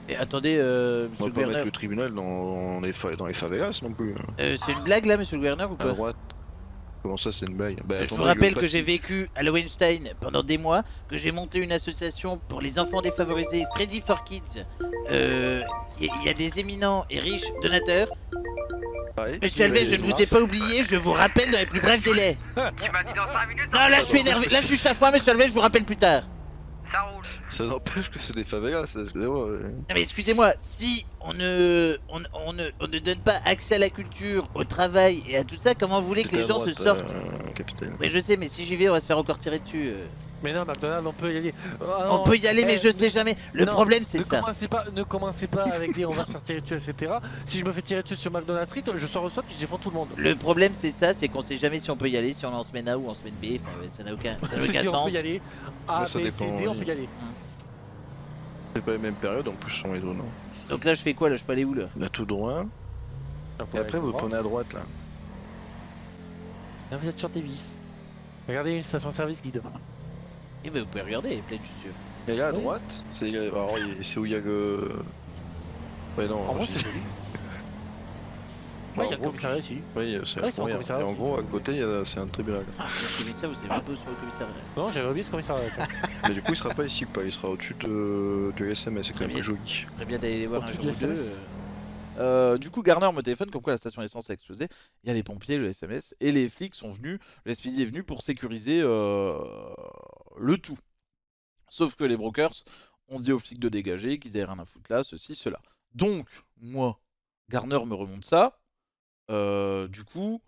Et attendez, On monsieur va le pas mettre gouverneur. le tribunal dans les favelas non plus. C'est une blague là, monsieur le gouverneur ou À quoi? droite. Comment ça, c'est une blague? Bah, Je ton vous blague rappelle pas que de j'ai flic. vécu à Lowenstein pendant des mois, que j'ai monté une association pour les enfants défavorisés, Freddy for Kids. Il y a des éminents et riches donateurs. Ouais, Monsieur Alves, je ne vous ai pas oublié, je vous rappelle dans les plus brefs délais. Tu m'as dit dans 5 minutes. Non, là je suis énervé, là je suis chafouin, monsieur Alves, je vous rappelle plus tard. Ça roule. Ça n'empêche que c'est des favelas, excusez-moi. Non mais excusez-moi, si on ne donne pas accès à la culture, au travail et à tout ça, comment vous voulez que C'était les à gens droite, se sortent? capitaine. Mais je sais, mais si j'y vais, on va se faire encore tirer dessus. Mais non, McDonald's, on peut y aller. Ah, On non, peut y aller, mais je sais jamais. Le non, problème, c'est ça. Ne commencez pas avec des on va se faire tirer dessus, etc. Si je me fais tirer dessus sur McDonald's Street, je sors au sol et je défends tout le monde. Le problème, c'est ça, c'est qu'on sait jamais si on peut y aller, si on est en semaine A ou en semaine B. Enfin, ça n'a aucun Si on sens. peut y aller, A, ça B, dépend, C, D, on oui. peut y aller. C'est pas les mêmes périodes en plus on est non. Donc là, je fais quoi là? Je peux aller où là? Là tout droit. Et après vous prenez à droite là. Là, vous êtes sur Davis. Regardez une station-service guide. Eh ben, vous pouvez regarder, il est plein, je suis sûr. Et là à Oui. droite, c'est c'est où il y a le. Ouais non, En vrai, je c'est dis- joli. Ouais, Ouais, il y a en le gros, commissariat ici. Oui, c'est Ouais, c'est un incroyable. commissariat Et en aussi. gros, à côté, c'est un tribunal. Ah, le commissaire, vous êtes un peu sur le commissariat. Non, j'avais oublié ce commissariat. Mais du coup, il sera pas ici, quoi. Il sera au-dessus du SMS. C'est quand Très même bien. joli. Très bien d'aller les voir un Au-dessus jour ou du deux. SMS. Du coup, Garner me téléphone comme quoi la station essence a explosé. Il y a les pompiers, le SMS, et les flics sont venus. Le SPD est venu pour sécuriser le tout. Sauf que les brokers ont dit aux flics de dégager, qu'ils avaient rien à foutre là, ceci, cela. Donc, moi, Garner me remonte ça. Du coup,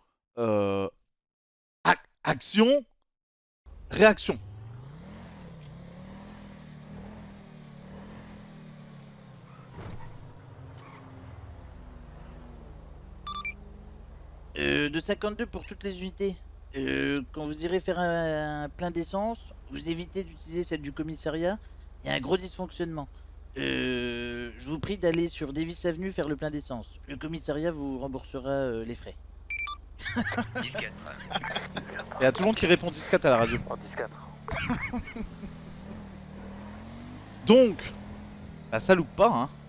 action, réaction. De 52 pour toutes les unités. Quand vous irez faire un plein d'essence, vous évitez d'utiliser celle du commissariat. Il y a un gros dysfonctionnement. Je vous prie d'aller sur Davis Avenue faire le plein d'essence. Le commissariat vous remboursera les frais. 10-4. Il y a tout le monde qui répond 10-4 à la radio. En 10-4. Donc, bah, ça loupe pas, hein.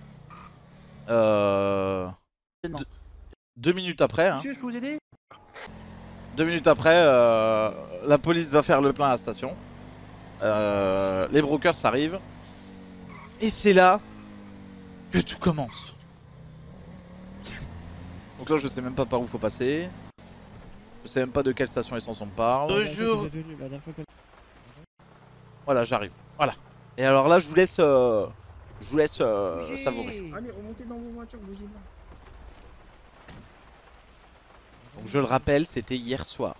Non. 2 minutes après, hein. Monsieur, je peux vous aider? 2 minutes après, la police va faire le plein à la station. Les brokers arrivent. Et c'est là que tout commence. Donc là, je sais même pas par où faut passer. Je sais même pas de quelle station essence on parle. Bonjour. Voilà, j'arrive. Voilà. Et alors là, je vous laisse savourer. Allez, remontez dans vos voitures, bougez pas. Donc je le rappelle, c'était hier soir.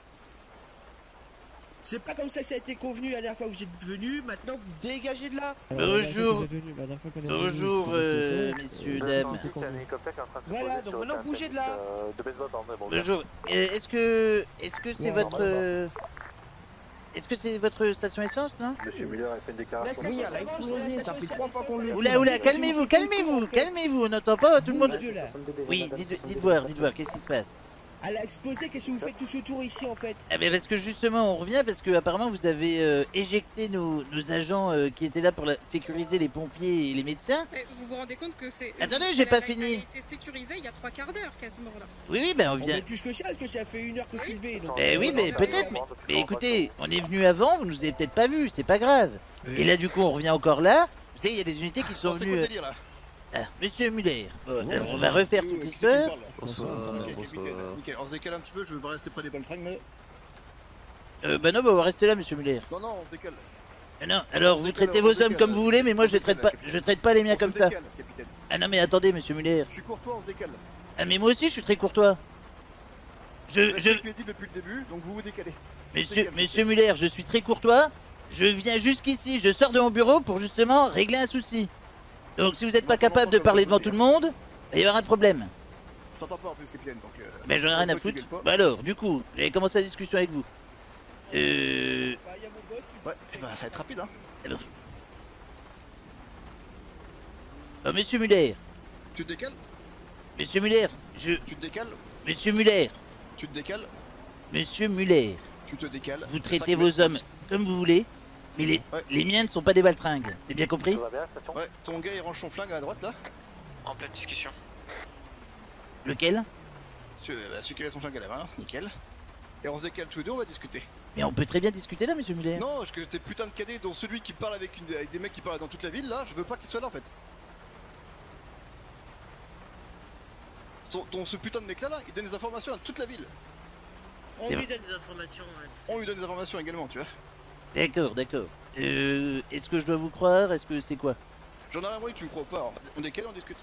C'est pas comme ça que ça a été convenu la dernière fois que vous êtes venu, maintenant vous dégagez de là. Bonjour. Bonjour, messieurs, dames. Voilà, donc maintenant bougez de là. Bonjour. Est-ce que c'est votre station essence, non? Monsieur Miller a fait une La déclaration. station essence, ça fait 3 fois qu'on le dit. Oula, calmez-vous, on n'entend pas, tout le monde. Dieu, là. Oui, dites voir, qu'est-ce qui se passe? Elle a explosé, qu'est-ce que vous faites tout ce tour ici en fait? Eh bien parce que justement on revient parce que apparemment vous avez éjecté nos agents qui étaient là pour sécuriser les pompiers et les médecins. Mais vous vous rendez compte que c'est... Attendez, j'ai pas Elle fini. a été sécurisée il y a 3/4 d'heure quasiment là. Oui, ben on On vient. fait plus que ça, parce que ça fait 1 heure que je suis levé. Donc... Ben oui, mais peut-être, mais écoutez, on est venu avant, vous nous avez peut-être pas vu, c'est pas grave. Et là du coup on revient encore là. Vous savez, il y a des unités qui sont venues. Ah, Monsieur Muller, alors, on va refaire toute l'histoire. Nickel, on se décale un petit peu, je veux pas rester près des bonnes fringues, mais... Bah non, bah on va rester là, Monsieur Muller. Non, non, on se décale. Non, alors vous traitez vos hommes comme vous voulez, mais moi je traite pas les miens comme ça. Capitaine. Ah non mais attendez, Monsieur Muller. Je suis courtois, on se décale. Ah mais moi aussi je suis très courtois. Je l'ai dit depuis le début, donc vous vous décalez. Monsieur Muller, je suis très courtois. Je viens jusqu'ici, je sors de mon bureau pour justement régler un souci. Donc si vous n'êtes pas capable de parler devant tout le monde, il y aura un problème. Je t'entends pas en plus, capitaine, donc... Mais j'en ai rien à foutre. Bah alors, du coup, j'avais commencé la discussion avec vous. Bah, il y a mon boss qui... Ouais, bah ça va être rapide, hein. Alors... Monsieur Muller, Tu te décales, Monsieur Muller, tu te décales, Monsieur Muller, tu te décales, Monsieur Muller, tu te décales. vous C'est traitez 5 vos mètres. hommes comme vous voulez, Mais les, Ouais. les miennes sont pas des baltringues, c'est bien compris? Ouais, ton gars il range son flingue à droite là. En pleine discussion. Lequel? Celui qui avait son flingue à la main, nickel. Et on se décale tous les deux, on va discuter. Mais on peut très bien discuter là, monsieur Muller. Non, que tes putains de cadets, dont celui qui parle avec des mecs qui parlent dans toute la ville là, je veux pas qu'il soit là en fait. Ce putain de mec là, il donne des informations à toute la ville. On lui donne des informations. On lui donne des informations également, tu vois. D'accord, d'accord. Est-ce que je dois vous croire? Est-ce que c'est quoi? J'en ai rien que tu me crois pas, alors, on décale, on discute.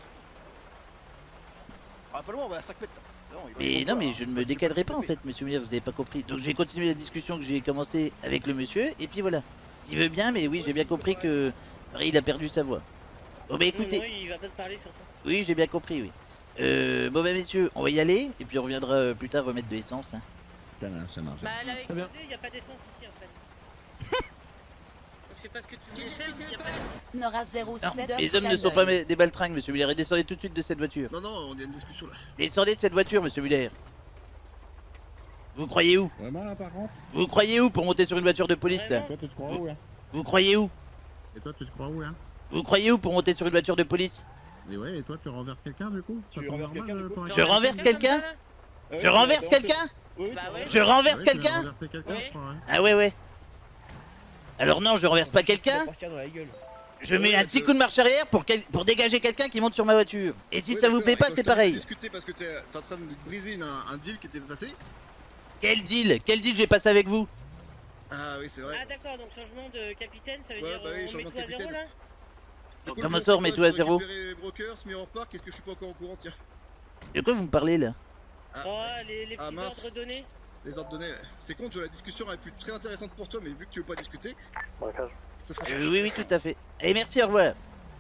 Ah, pas loin, on va à 5 mètres. Mais non, mais je ne me décalerai pas en fait, monsieur Muller, vous avez pas compris. Donc j'ai continué la discussion que j'ai commencé avec le monsieur, et puis voilà. Il veut bien, mais oui, j'ai bien compris que il a perdu sa voix. Bon bah écoutez, Non, il va pas te parler surtout. oui, j'ai bien compris, oui. Bon bah messieurs, on va y aller, et puis on reviendra plus tard remettre de l'essence. Hein. Ça marche. Bah, elle avait Très bien. explosé, il y a pas d'essence ici en fait. Donc, je sais pas ce que tu voulais faire, mais il y a pas d'essence. Nora Non, 07 les hommes ne sont pas des baltringues, monsieur Muller, et descendez tout de suite de cette voiture. Non, non, on a une discussion là. Descendez de cette voiture, monsieur Muller. Vous croyez où? Vraiment là par contre? Vous croyez où pour monter sur une voiture de police là? Vraiment Toi tu te crois où là? Vous croyez où? Et toi tu te crois où là? Vous croyez où pour monter sur une voiture de police? Et ouais, et toi tu renverses quelqu'un du coup? Tu Ça tombe renverses normal, quelqu'un, du coup pour un Je renverse quelqu'un? Je renverse quelqu'un? Oui, Bah ouais. Je renverse Ouais, tu veux quelqu'un? renverser quelqu'un, Ouais. je crois, ouais. Ah ouais. Alors non, je renverse pas quelqu'un. dans la gueule. Je mets un petit coup de marche arrière pour dégager quelqu'un qui monte sur ma voiture. Et si ça vous plaît pas, c'est pareil. discuter parce que t'es en train de briser un deal qui était passé. Quel deal j'ai passé avec vous? Ah oui, c'est vrai. Ah d'accord, donc changement de capitaine, ça veut Ouais, dire bah oui, on met changement tout de à zéro capitaine. là? Du coup, Comment le ça, plan, on met c'est tout à quoi, zéro? récupérer Brokers, Mirror Park, qu'est-ce que je suis pas encore au courant, tiens. De quoi vous me parlez là? Ah, Oh, les Ah, petits mince. ordres donnés. les ordres donnés. C'est con, tu vois, la discussion aurait pu être très intéressante pour toi, mais vu que tu veux pas discuter, ça serait... Oui, tout à fait. Et merci, au revoir.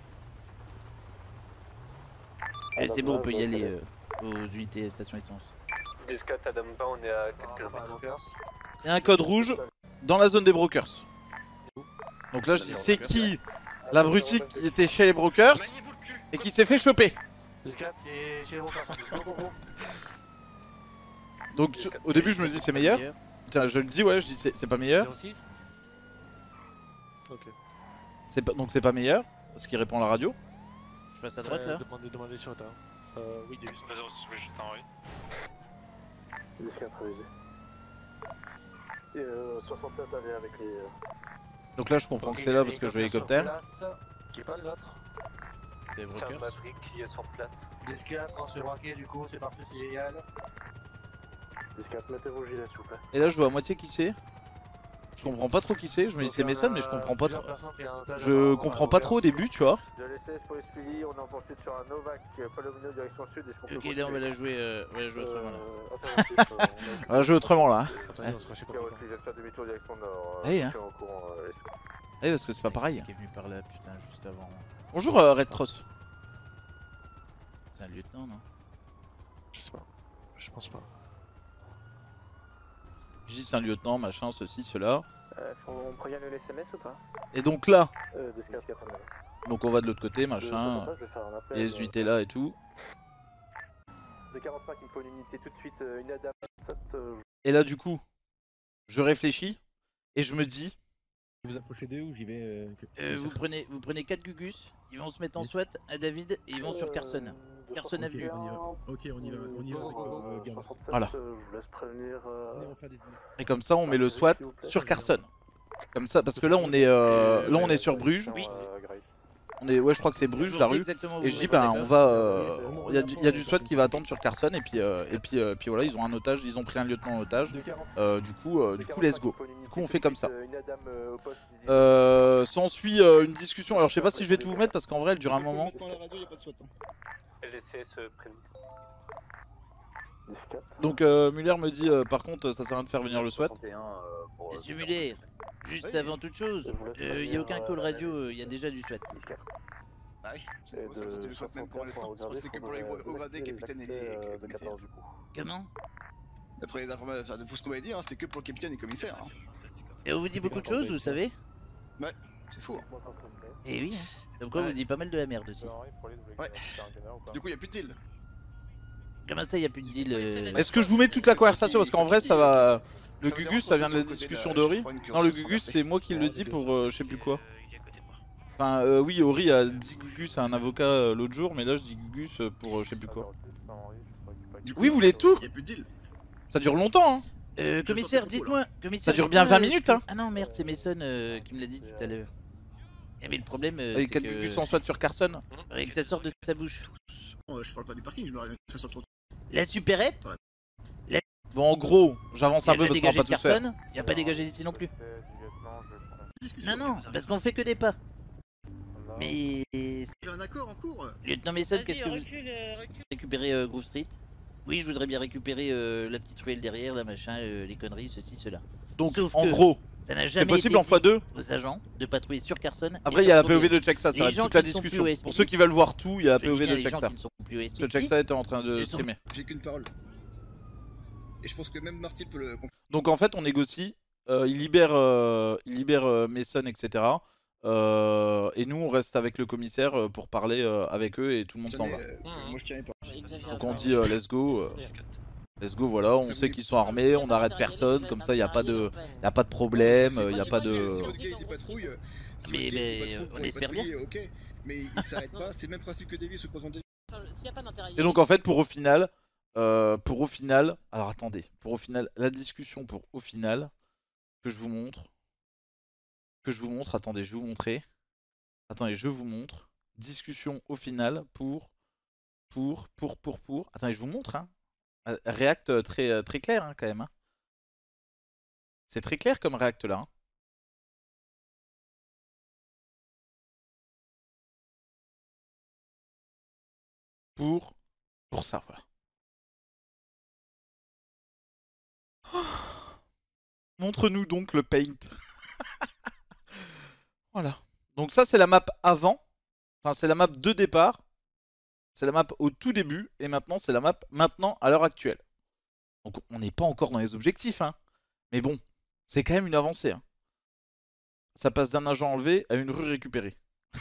C'est bon, on peut y aller aux unités station essence. 10-4 à Dampa, on est à 4 km. Il y a un code rouge dans la zone des brokers. Donc là, je dis c'est qui l'abruti qui était chez les brokers et qui s'est fait choper. Escalade, c'est chez les brocards. Donc au début, je me dis c'est meilleur. Tiens, je le dis, ouais, je dis c'est pas meilleur. 06. Ok. Donc c'est pas meilleur parce qu'il répond à la radio. Je passe à droite là. Demandez sur le terrain. Oui, Davis. Vas-y, je juste en rue. 10-4 révisé. Et 67 allez avec les... Donc là, je comprends que c'est là parce que je vois l'hélicoptère. Qui est pas le nôtre. C'est les C'est un brokers. Maverick qui est sur place. Escalade, transfert braqué, du coup, c'est parfait, c'est génial. 10-4, mettez vos gilets s'il vous plaît. Et là, je vois à moitié qui c'est. Je comprends pas trop qui c'est. Je me dis c'est Mason, mais je comprends pas trop. Je comprends pas trop au début, tu vois. De l'essai pour Espili, on est en poursuite sur un Novak, Palomino direction sud. Ok, là on va la jouer, autrement là. Alternatif, On va la jouer autrement là. Attendez, on se crachait comme je vais faire demi-tour direction nord. Allez, hein. Je suis au courant. Eh parce que c'est pas pareil. Qui est venu par là, putain, juste avant. Bonjour Red Cross. C'est un lieutenant, non? Je sais pas. Je pense pas. Je dis c'est un lieutenant, machin, ceci, cela. On prévient le SMS ou pas? Et donc là, 10-4, donc on va de l'autre côté, machin. je vais faire un appel. Et les unités là et tout. De 45, il me faut une unité tout de suite, une ADAM. Et là du coup, je réfléchis et je me dis, Vous approchez d'eux ou j'y vais vous prenez 4 Gugus, ils vont se mettre en SWAT à David et ils vont sur Carson. Carson Ok, Avenue. on y va. Ok, on y va avec Garner. Voilà. Je vous laisse prévenir. Venez, on fait des dîners. Et comme ça on met le SWAT sur Carson. Comme ça, parce que là on est sur Bruges. Oui. Ouais, je crois que c'est Bruges la rue. Et je dis ben on va, il y a du SWAT qui va attendre sur Carson et puis voilà, ils ont un otage, ils ont pris un lieutenant en otage. Du coup let's go. Du coup on fait comme ça. S'ensuit une discussion. Alors je sais pas si je vais tout vous mettre parce qu'en vrai elle dure un moment. Dans la radio, y a pas de SWAT. LCS prévenu. Donc Muller me dit par contre ça sert à rien de faire venir le SWAT. 31, Monsieur Muller, juste avant toute chose, il n'y a aucun call radio, il y a déjà du SWAT. Ah oui, c'est pour ça que tu le SWAT même pour un lieutenant. C'est que pour les hauts gradés, capitaine et les commissaires. Comment? D'après les informations, enfin, de ce qu'on m'avait dit, hein, c'est que pour le capitaine et commissaire. Hein. Et on vous dit beaucoup de choses, vous savez? C'est fou. Hein. Eh oui, hein. Comme quoi on vous dit pas mal de la merde aussi. Ouais. Du coup, y a plus de deal. Comment ça, y a plus de deal Est-ce que je vous mets toute la conversation parce qu'en vrai ça va. Le Gugus ça vient de la discussion d'Ori. Non le Gugus c'est moi qui le dis pour je sais plus quoi. Enfin oui Ori a dit Gugus à un avocat l'autre jour mais là je dis Gugus pour je sais plus quoi. Oui vous voulez tout? Y'a plus de deal. Ça dure longtemps hein. Commissaire, dites-moi. Ça dure bien 20 minutes hein. Ah non, merde, c'est Mason qui me l'a dit tout à l'heure. Mais le problème. Avec 4 Gugus en soit sur Carson. Avec ça sort de sa bouche. Je parle pas du parking, je me réveille ça sur le trottoir. La supérette. Bon en gros j'avance un peu parce qu'on va pas tout faire. Y a pas dégagé d'ici non plus. Non, non, parce qu'on fait que des pas. Mais. Il y a un accord en cours. Lieutenant Mason, qu'est-ce que vous récupérez Grove Street? Oui, je voudrais bien récupérer la petite ruelle derrière, la machin, les conneries, ceci, cela. Donc Sauf en que gros, ça n'a c'est jamais possible été en x2 aux agents de patrouiller sur Carson. Après il y a la POV de check ça, ça va être toute la discussion. Pour ceux qui veulent voir tout, il y a la POV de check ça. Le check ça était en train de streamer. J'ai qu'une parole. Et je pense que même Marty peut le. Donc en fait on négocie, il libère Mason etc. Et nous on reste avec le commissaire pour parler avec eux et tout le monde s'en va. Moi je tiens pas. Donc on dit let's go. Let's go, voilà, on sait qu'ils sont armés, on n'arrête personne, comme ça il n'y a pas de problème, il n'y a pas de... Mais on espère bien. Ok, mais ils s'arrêtent pas, c'est le même principe que Davis ou Croisement Davis. Et donc en fait pour au final, alors attendez, pour au final, la discussion pour au final, que je vous montre, attendez, je vais vous montrer, discussion au final pour, attendez, je vous montre, hein. React très clair hein, quand même. Hein. C'est très clair comme React là. Hein. Pour ça, voilà. Oh. Montre-nous donc le paint. Voilà. Donc ça c'est la map avant. Enfin c'est la map de départ. C'est la map au tout début et maintenant c'est la map maintenant à l'heure actuelle. Donc on n'est pas encore dans les objectifs, hein. Mais bon, c'est quand même une avancée. Hein. Ça passe d'un agent enlevé à une rue récupérée.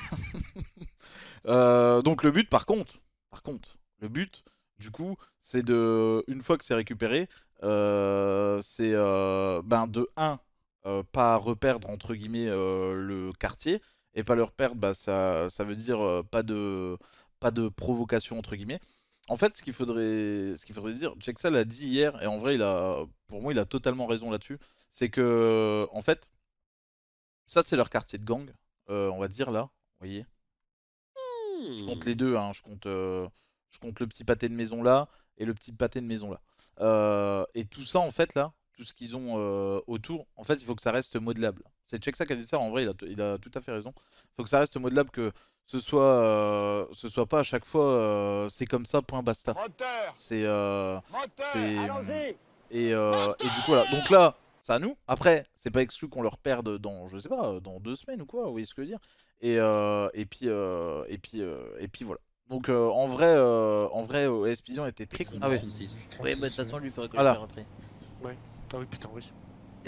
Donc le but par contre, le but du coup c'est de, une fois que c'est récupéré, c'est de 1, pas reperdre entre guillemets le quartier. Et pas le reperdre, ça veut dire pas de provocation entre guillemets. En fait, ce qu'il faudrait dire, Chexa l'a dit hier, et en vrai, pour moi, il a totalement raison là-dessus. C'est que, en fait, ça c'est leur quartier de gang, on va dire là, vous voyez. Je compte les deux, hein, je compte le petit pâté de maison là et le petit pâté de maison là. Et tout ça, en fait, là, tout ce qu'ils ont autour, en fait, il faut que ça reste modelable. C'est Chexa qui a dit ça, en vrai, il a tout à fait raison. Il faut que ça reste modelable, que ce soit pas à chaque fois c'est comme ça, point basta. C'est et du coup voilà. Donc là, c'est à nous. Après, c'est pas exclu qu'on leur perde dans, je sais pas, dans 2 semaines ou quoi, vous voyez ce que je veux dire. Et puis voilà. Donc en vrai, Espion était très content. Ah oui. Ouais, bah de toute façon, lui faudra que voilà. je le après. Ouais. Ah oui, putain, oui.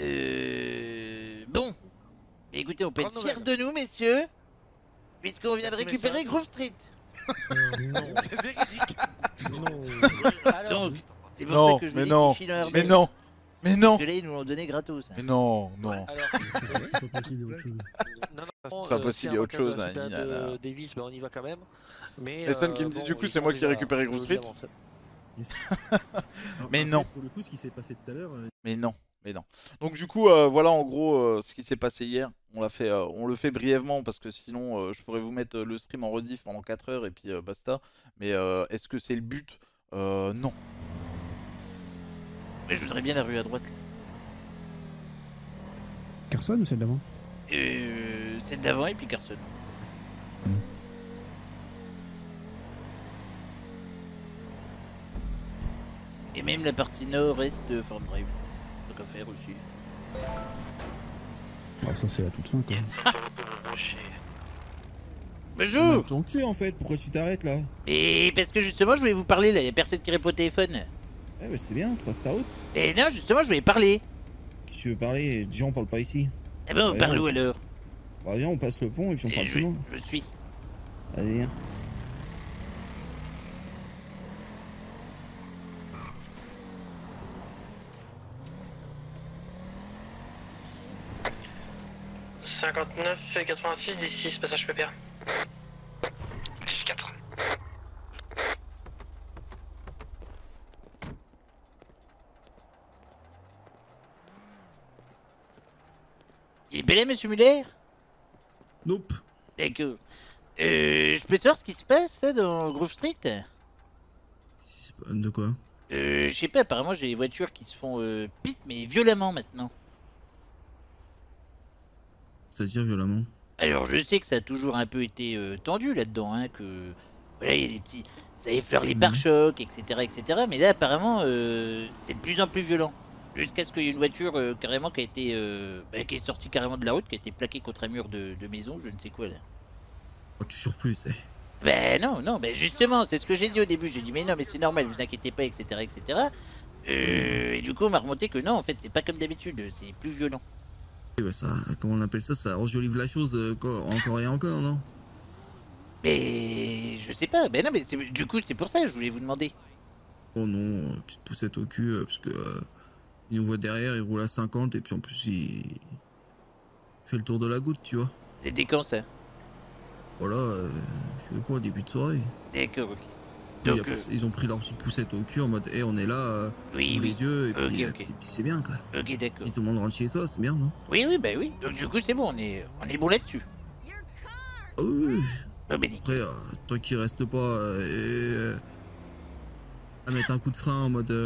Bon. Écoutez, on peut être fiers de nous, messieurs, puisqu'on vient de récupérer Grove Street. Non, c'est véridique. Donc, c'est pour ça que je vous dis qu'ils chillent leur mais non. Parce que là, ils nous l'ont donné gratos. Mais non. C'est pas possible, autre chose. C'est pas possible, il y a autre chose. Davis, on y va quand même. Mais Mason qui me dit du coup c'est moi qui ai récupéré Grove Street. Mais non. Pour le coup, ce qui s'est passé tout à l'heure. Mais non. Donc du coup, voilà en gros ce qui s'est passé hier. On le fait brièvement parce que sinon je pourrais vous mettre le stream en rediff pendant 4 heures et puis basta. Mais est-ce que c'est le but? Non. Mais je voudrais bien la rue à droite. Carson ou celle d'avant? Celle d'avant et puis Carson. Et même la partie nord-est de Farm Drive. Donc à faire aussi. Oh, ça c'est la toute fin quoi. Bonjour. Ton cul en fait, pourquoi tu t'arrêtes là? Et parce que justement je voulais vous parler là, y'a personne qui répond au téléphone. Ouais, bah c'est bien, trace ta route. Et non, justement je voulais parler. Si tu veux parler, déjà on parle pas ici. Eh ben on parle où alors? Bah viens, on passe le pont et puis on parle plus loin. Je suis. Vas-y, viens. 59 et 86, 10-6, passage PPA. 10-4. Il est belé, monsieur Muller? Nope. D'accord. Je peux savoir ce qui se passe là dans Grove Street? De quoi? Je sais pas, apparemment j'ai des voitures qui se font pit mais violemment maintenant. C'est-à-dire violemment? Alors je sais que ça a toujours un peu été tendu là-dedans, hein, que voilà, il y a des petits, ça effleure les pare-chocs, etc., mais là apparemment c'est de plus en plus violent. Jusqu'à ce qu'il y ait une voiture carrément qui a été, qui est sortie carrément de la route, qui a été plaquée contre un mur de maison, je ne sais quoi là. Oh, tu surplus, c'est. Ben non, ben justement, c'est ce que j'ai dit au début, j'ai dit mais non mais c'est normal, vous inquiétez pas, etc. Et du coup on m'a remonté que non, en fait c'est pas comme d'habitude, c'est plus violent. Ouais, ça, comment on appelle ça? Ça enjolive la chose encore et encore, non? Mais je sais pas, ben non mais du coup c'est pour ça que je voulais vous demander. Oh non, petite poussette au cul, parce que il nous voit derrière, il roule à 50 et puis en plus il fait le tour de la goutte, tu vois. C'était quand ça? Voilà, je fais quoi, début de soirée? D'accord, ok. Donc, ils ont pris leur petite poussette au cul en mode, on est là, oui, les yeux, et puis, ok. et puis c'est bien quoi. Ok, d'accord. Et tout le monde rentre chez soi, c'est bien, non? Oui, bah oui. Donc du coup c'est bon, on est bon là-dessus. Ah oui. Après, tant qu'il reste pas à mettre un coup de frein en mode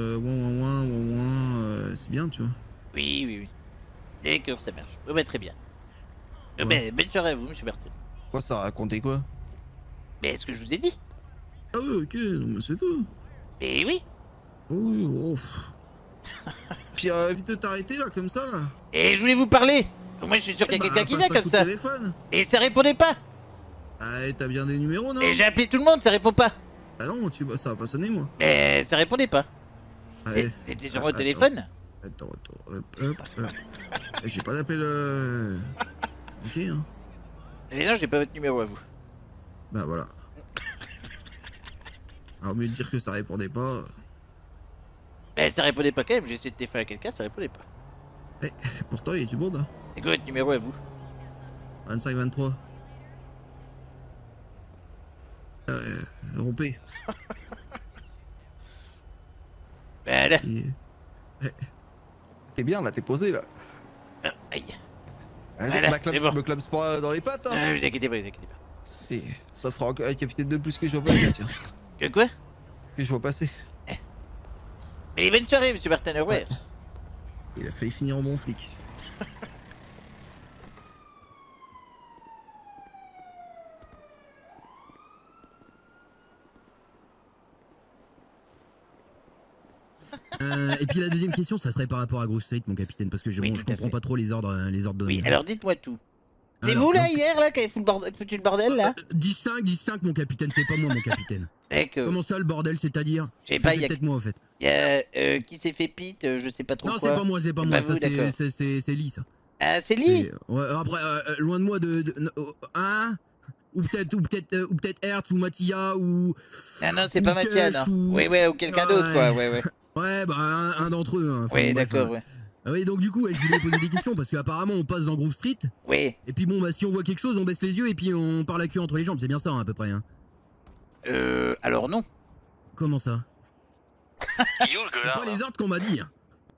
c'est bien, tu vois. Oui. D'accord, ça marche. Bah très bien. Belle soirée à vous, monsieur Berton. Quoi, ça racontait quoi? Mais ce que je vous ai dit. Ah oui, ok, non, mais c'est tout. Mais oui. Oh oui, oh. Puis vite de t'arrêter là, comme ça là. Et je voulais vous parler. Moi je suis sûr qu'il y a quelqu'un qui vient comme ça. Téléphone. Et ça répondait pas. Ah, t'as bien des numéros, non? Et j'ai appelé tout le monde, ça répond pas. Ah non, ça va pas sonner moi. Mais ça répondait pas. C'était sur mon téléphone. Attends, hop. J'ai pas d'appel. Ok, hein. Mais non, j'ai pas votre numéro à vous. Bah voilà. Alors mieux de dire que ça répondait pas. Mais ça répondait pas quand même, j'ai essayé de téléphoner à quelqu'un, ça répondait pas. Pourtant il y a du monde, hein. C'est quoi votre numéro à vous? 25-23. Rompé. Voilà. T'es bien là, t'es posé là. Aïe. Voilà, me clame pas dans les pattes, hein. Vous inquiétez pas. Et ça fera encore un capitaine de plus que je vois passer, tiens. Que quoi? Que je vois passer. Mais bonne soirée, monsieur Martin Hurwer. Il a failli finir en bon flic. Et puis la deuxième question, ça serait par rapport à Grove Street, mon capitaine, parce que je comprends pas trop les ordres de... Oui, alors dites-moi tout. C'est vous là hier là qui avez foutu le bordel là? 10-5 mon capitaine, c'est pas moi mon capitaine. D'accord. Comment ça le bordel, c'est-à-dire? Je sais pas, peut-être moi en fait. Il y a qui s'est fait pit, je sais pas trop non, quoi. Non c'est pas moi, ça c'est Lee ça. Ah c'est Lee? Ouais, après, loin de moi hein? Ou peut-être Hertz ou Mattia ou... Ah non, c'est pas Mattia là. Ou... Oui, ou quelqu'un d'autre quoi, ouais. Ouais, bah un d'entre eux. Hein. Oui, d'accord, ouais. Oui, donc du coup, je voulais poser des questions parce qu'apparemment on passe dans Grove Street. Oui. Et puis bon, bah si on voit quelque chose, on baisse les yeux et puis on part la queue entre les jambes, c'est bien ça hein, à peu près. Hein. Alors non. Comment ça? Il est où le gueulard? C'est pas les ordres qu'on m'a dit. Hein.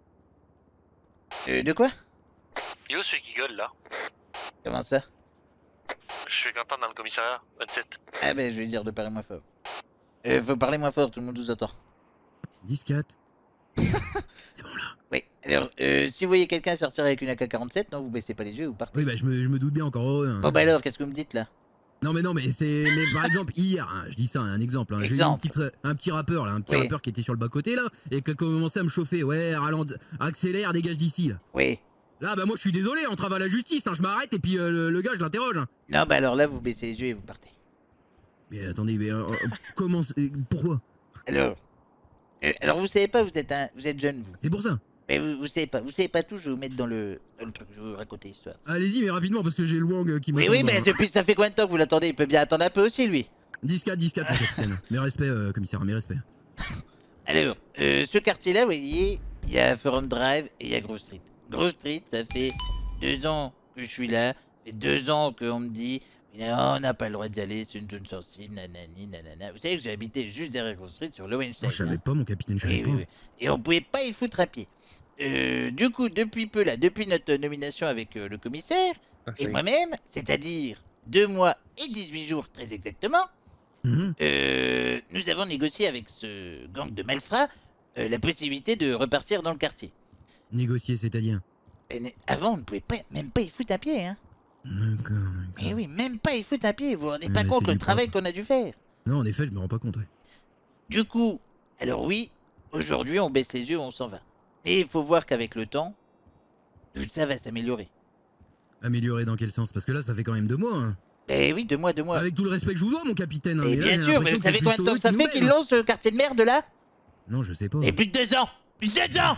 De quoi? Il est où celui qui gueule là? Comment ça? Je suis Quentin dans le commissariat, 27. Ah ben je vais dire de parler moins fort. Faut parler moins fort, tout le monde vous attend. 10-4. C'est bon là. Oui, alors si vous voyez quelqu'un sortir avec une AK-47, non vous baissez pas les yeux, vous partez. Oui bah je me doute bien encore heureux. Hein. Bon bah alors, qu'est-ce que vous me dites là? Non mais par exemple hier, hein, je dis ça, un exemple, hein, j'ai vu un petit rappeur là, rappeur qui était sur le bas côté là, et qui a commencé à me chauffer, ouais, accélère, dégage d'ici là. Oui. Là bah moi je suis désolé, on travaille à la justice, hein, je m'arrête et puis le gars je l'interroge. Hein. Non bah alors là vous baissez les yeux et vous partez. Mais attendez, mais comment, pourquoi? Alors vous savez pas, vous êtes jeune vous. C'est pour ça. Mais vous savez pas tout, je vais vous mettre dans le truc, je vais vous raconter l'histoire. Allez-y mais rapidement parce que j'ai le Wang qui me... Oui mais depuis ça fait combien de temps que vous l'attendez? Il peut bien attendre un peu aussi lui. 10-4 capitaine. Mes respects commissaire, mes respects. Alors, ce quartier là vous voyez, il y a Forum Drive et il y a Grove Street. Grove Street ça fait 2 ans que je suis là, ça fait 2 ans qu'on me dit non, on n'a pas le droit d'y aller, c'est une zone sensible, nanani, nanana. Vous savez que j'ai habité juste derrière Construit sur Lowenstein. Je savais pas, mon capitaine, je savais pas. Et on pouvait pas y foutre un pied. Du coup, depuis peu là, depuis notre nomination avec le commissaire et moi-même, c'est-à-dire 2 mois et 18 jours très exactement, nous avons négocié avec ce gang de malfrats la possibilité de repartir dans le quartier. Négocier, c'est-à-dire? Avant, on ne pouvait même pas y foutre un pied, hein. D'accord. Mais oui, même pas y foutre un pied, vous vous rendez pas compte le travail qu'on a dû faire. Non, en effet, je me rends pas compte, ouais. Du coup, alors oui, aujourd'hui on baisse les yeux, on s'en va. Et il faut voir qu'avec le temps, tout ça va s'améliorer. Améliorer dans quel sens? Parce que là, ça fait quand même 2 mois, hein. Eh oui, 2 mois. Avec tout le respect que je vous dois, mon capitaine. Hein, Et bien sûr, mais vous savez combien de temps ça fait qu'ils lancent lancent ce quartier de merde là? Non, je sais pas. Et plus de 2 ans. Plus de 2 ans.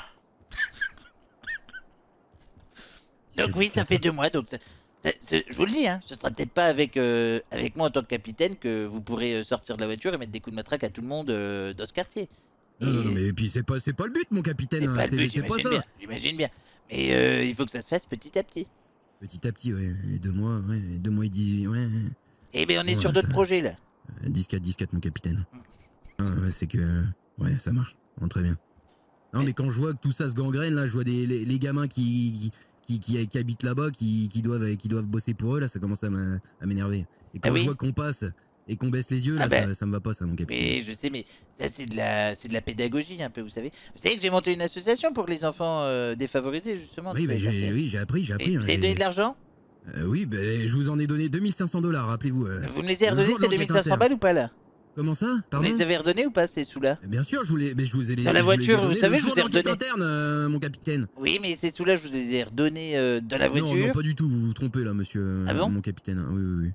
Donc oui, ça fait 2 mois, donc... je vous le dis, hein, ce sera peut-être pas avec moi en tant que capitaine que vous pourrez sortir de la voiture et mettre des coups de matraque à tout le monde dans ce quartier. Non, mais puis c'est pas le but, mon capitaine. C'est pas le but, c'est pas ça. j'imagine bien. Mais il faut que ça se fasse petit à petit. Petit à petit, ouais. Et 2 mois, ouais. 2 mois et 10, ouais. Eh ben on est sur d'autres projets là. 10-4, mon capitaine. Ouais, c'est que... Ouais, ça marche. Bon, très bien. Non, mais quand je vois que tout ça se gangrène, là, je vois les gamins qui habitent là-bas, qui doivent bosser pour eux, là, ça commence à m'énerver. Et quand je vois qu'on passe et qu'on baisse les yeux, là, ça me va pas, ça, mon capitaine. Mais je sais, mais ça c'est de la pédagogie un peu, vous savez. Vous savez que j'ai monté une association pour les enfants défavorisés, justement. Oui, j'ai appris. Vous avez donné de l'argent? Oui, je vous en ai donné 2500 $, rappelez-vous. Vous me les avez redonnés ces 2500 balles ou pas là? Comment ça? Pardon? Vous les avez redonnés ou pas ces sous-là? Bien sûr, je vous les ai. Dans la voiture, vous savez, je vous ai redonné. Interne, mon capitaine. Oui, mais ces sous-là, je vous les ai redonnés dans la voiture. Non, pas du tout, vous vous trompez là, monsieur. Ah bon? Mon capitaine. Oui.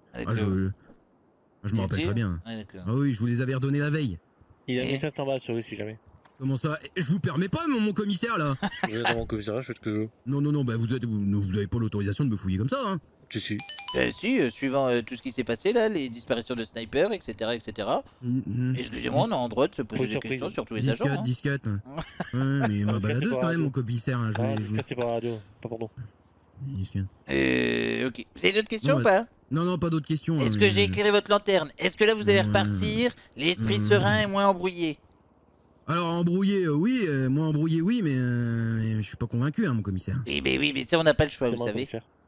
Je me rappelle très bien. Ah oui, je vous les avais redonnés la veille. Il a mis 500 balles sur lui si jamais. Comment ça? Je vous permets pas, mon commissaire là. Je vais dans mon commissariat, je fais ce que je veux. Non, bah vous avez pas l'autorisation de me fouiller comme ça, hein. Si. Suivant tout ce qui s'est passé là, les disparitions de snipers, etc. Excusez-moi, on a en droit de se poser des questions sur tous les agents. Disquette. Ouais, mais ma baladeuse quand même, mon commissaire. Disquette, c'est pas la radio, pas pardon. Disquette. Ok. Vous avez d'autres questions ou pas? Non, pas d'autres questions. Est-ce que j'ai éclairé votre lanterne? Est-ce que là vous allez repartir l'esprit serein et moins embrouillé? Alors embrouillé, oui, moins embrouillé, oui, mais je suis pas convaincu, hein, mon commissaire. Oui, mais ça on n'a pas le choix, vous savez.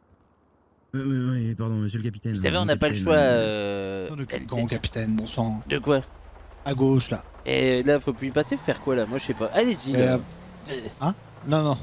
Oui, pardon, monsieur le capitaine. Vous savez, on n'a pas le choix. Grand capitaine, bon sang. De quoi? À gauche, là. Et là, faut plus y passer, faire quoi là? Moi, je sais pas. Allez-y. Là. Hein? Non.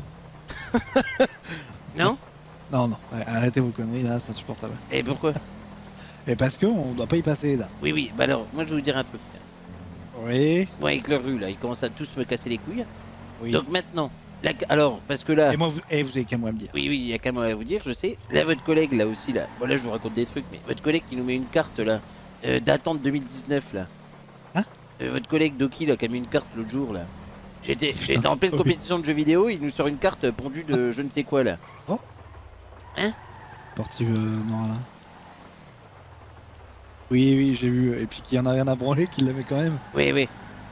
Non? Non. Ouais, arrêtez vos conneries là, c'est insupportable. Et pourquoi? Et parce qu'on doit pas y passer là. Oui, bah alors, moi je vais vous dire un truc. Oui. Moi, avec le rue là, ils commencent à tous me casser les couilles. Oui. Donc maintenant, alors, parce que là. Et moi, vous avez qu'à moi me dire. Oui, il y a qu'à moi à vous dire, je sais. Là, votre collègue là aussi là. Bon, là, je vous raconte des trucs, mais votre collègue qui nous met une carte là, datant de 2019 là. Hein? Votre collègue Doki là, qui a mis une carte l'autre jour là. J'étais en pleine compétition de jeux vidéo, il nous sort une carte pondue de je ne sais quoi là. Oh? Hein? Sportive noire là. Oui, j'ai vu. Et puis qu'il y en a rien à branler, qu'il l'avait quand même. Oui.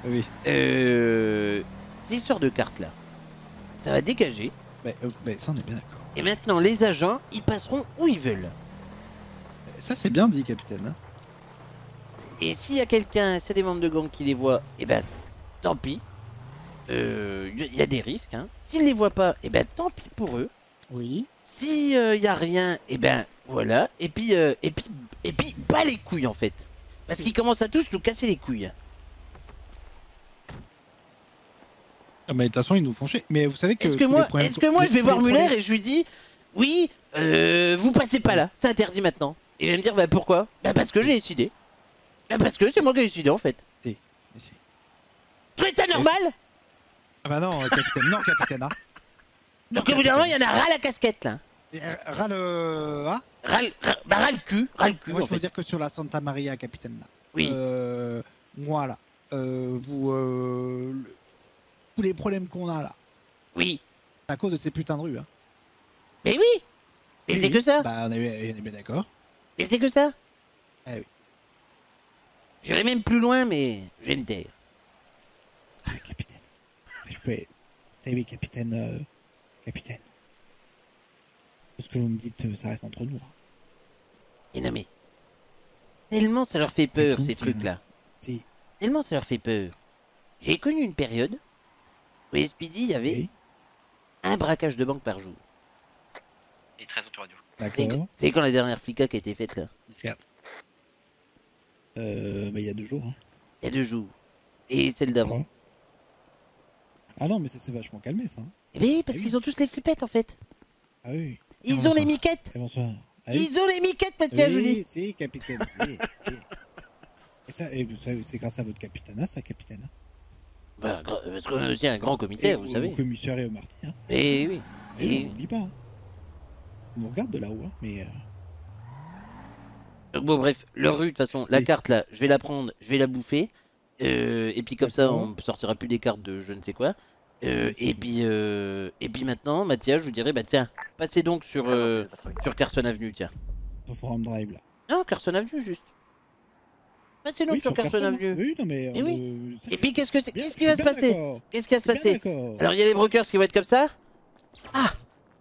Oui. Ces histoires de cartes là, ça va dégager. Mais ça, on est bien d'accord. Et maintenant, les agents, ils passeront où ils veulent. Ça, c'est bien dit, capitaine. Hein. Et s'il y a quelqu'un, c'est des membres de gang qui les voient, eh ben, tant pis. Il y a des risques. Hein. S'ils les voient pas, eh ben, tant pis pour eux. Oui. S'il y a rien, eh ben, voilà. Et puis, pas les couilles en fait. Parce qu'ils commencent à tous nous casser les couilles. Ah, mais de toute façon, ils nous font chier. Mais vous savez que. Est-ce que moi, je vais voir Muller et je lui dis, oui, vous passez pas là, c'est interdit maintenant. Et il va me dire, bah pourquoi? Bah parce que j'ai décidé. Bah parce que c'est moi qui ai décidé en fait. Si. Tu trouves ça normal? Ah bah non, capitaine. Non, capitaine. Hein. Donc au bout d'un moment, il y en a ras la casquette là. Ras le. Hein? Ras le cul. Moi, je veux dire que sur la Santa Maria, capitaine là. Oui. Moi là. Tous les problèmes qu'on a là. Oui. C'est à cause de ces putains de rues. Hein. Mais oui. Mais c'est que ça. Bah on est bien d'accord. Mais c'est que ça. Eh oui. J'irai même plus loin, mais je vais me taire. Ah, capitaine. Vous savez, capitaine. Tout ce que vous me dites, ça reste entre nous. Hein. Et non mais... Tellement ça leur fait peur, tout, ces trucs-là. Si. Tellement ça leur fait peur. J'ai connu une période où les Speedy, il y avait Oui. un braquage de banque par jour. Et 13 autoradio. D'accord. C'est quand la dernière flica qui a été faite là? 14. Bah, il y a 2 jours. Hein. Il y a 2 jours. Et celle d'avant. Ah non, mais ça s'est vachement calmé, ça. Eh bien oui, parce Ah oui. qu'ils ont tous les flippettes en fait. Ah oui. Ils ont les miquettes. Et bonsoir. Ah oui. Ils ont les miquettes, Mathieu, je vous Oui, dis. si, capitaine. Si. Et ça, et vous savez, c'est grâce à votre capitana, ça, capitaine. Hein. Bah, parce qu'on a aussi un grand commissaire, Et vous au savez. commissaire et au marty. Hein. Et oui. Et Et... on n'oublie pas. Hein. On nous regarde de là-haut, hein, mais... Donc bon, bref, leur rue, de toute façon, la Si. carte là, je vais la prendre, je vais la bouffer. Et puis comme ça, D'accord. on sortira plus des cartes de je ne sais quoi. Et puis maintenant, Mathias, je vous dirais, bah tiens, passez donc sur Carson Avenue, tiens. Au Forum Drive, là. Non, Carson Avenue, juste. Passez donc Oui, sur Carson Carson, Avenue. Oui, non, mais... Et oui. Et puis qu'est-ce que c'est? Bien, Qu'est-ce qui va je se suis bien passer? d'accord. Qu'est-ce qui va se Bien passer? d'accord. Alors il y a les brokers qui vont être comme ça. Ah.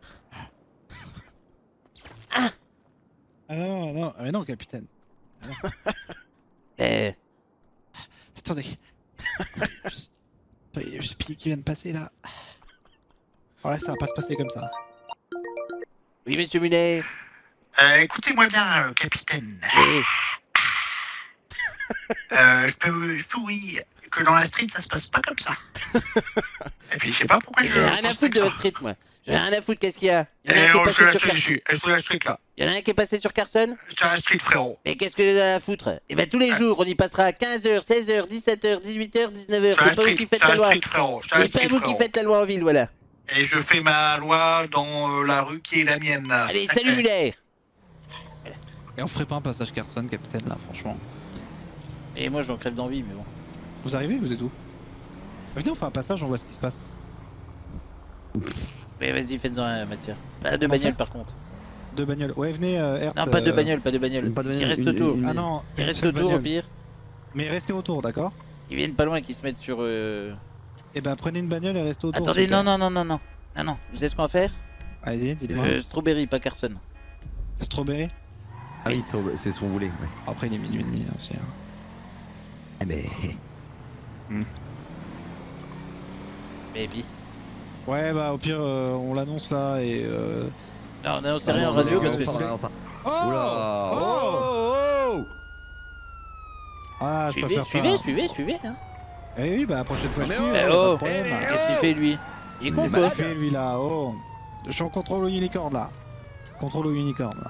Ah non, non, mais non, capitaine. Ah, non. Eh. Attendez. Je suis qui vient de passer, là. Alors là, ça va pas se passer comme ça. Oui, monsieur Muller. Écoutez-moi bien, capitaine. Oui. Je peux vous dire que dans la street, ça se passe pas comme ça. Et puis, je sais pas pourquoi J'ai rien à foutre de votre street, moi. J'ai rien à foutre, qu'est-ce qu'il y a? Il y en a un Et qui est on passé se la sur street Carson. dessus. Elle se la street, là. Il y en a un qui est passé sur Carson. Sur la street, frérot. Mais qu'est-ce que vous avez à foutre? Eh ben tous les jours, on y passera à 15h, 16h, 17h, 18h, 19h. C'est pas vous qui faites la loi. C'est pas vous qui faites la loi en ville, voilà. Et je fais ma loi dans la rue qui est la mienne. Allez, salut Muller. Et on ferait pas un passage Carson, capitaine, là, franchement. Et moi, j'en crève d'envie, mais bon. Vous arrivez, vous êtes où? Venez, on fait un passage, on voit ce qui se passe. Mais vas-y, faites-en un, Mathieu. Pas de bagnole, par contre. 2 bagnoles. Ouais, venez, Hertz. Non, pas de bagnole, pas de bagnole. Qui reste autour. Ah non, Qui une reste seule autour, au bagnole. pire. Mais restez autour, d'accord? Qui viennent pas loin, qui se mettent sur... Eh ben, prenez une bagnole et restez autour. Attendez, s'il vous non, plaît. non, non, non, non. Non, non, vous savez ce qu'on va faire? Allez-y, dites-moi. Strawberry, pas Carson. Strawberry? Ah oui, c'est son volet. Ouais. Après, il est minuit et demi aussi. Hein. Ah ben. Baby. Ouais, bah au pire, on l'annonce là et. Non, on annonce rien en radio parce que c'est... Oh Oula. Oh Ah, je peux Suivez, faire ça. suivez, hein. Eh oui, bah la prochaine fois, je suis. Eh pas de oh, problème. qu'est-ce qu'il fait lui? Il est con, Qu'est-ce quoi. qu'il fait lui là? Oh, je suis en contrôle au unicorn là. Contrôle au unicorn là.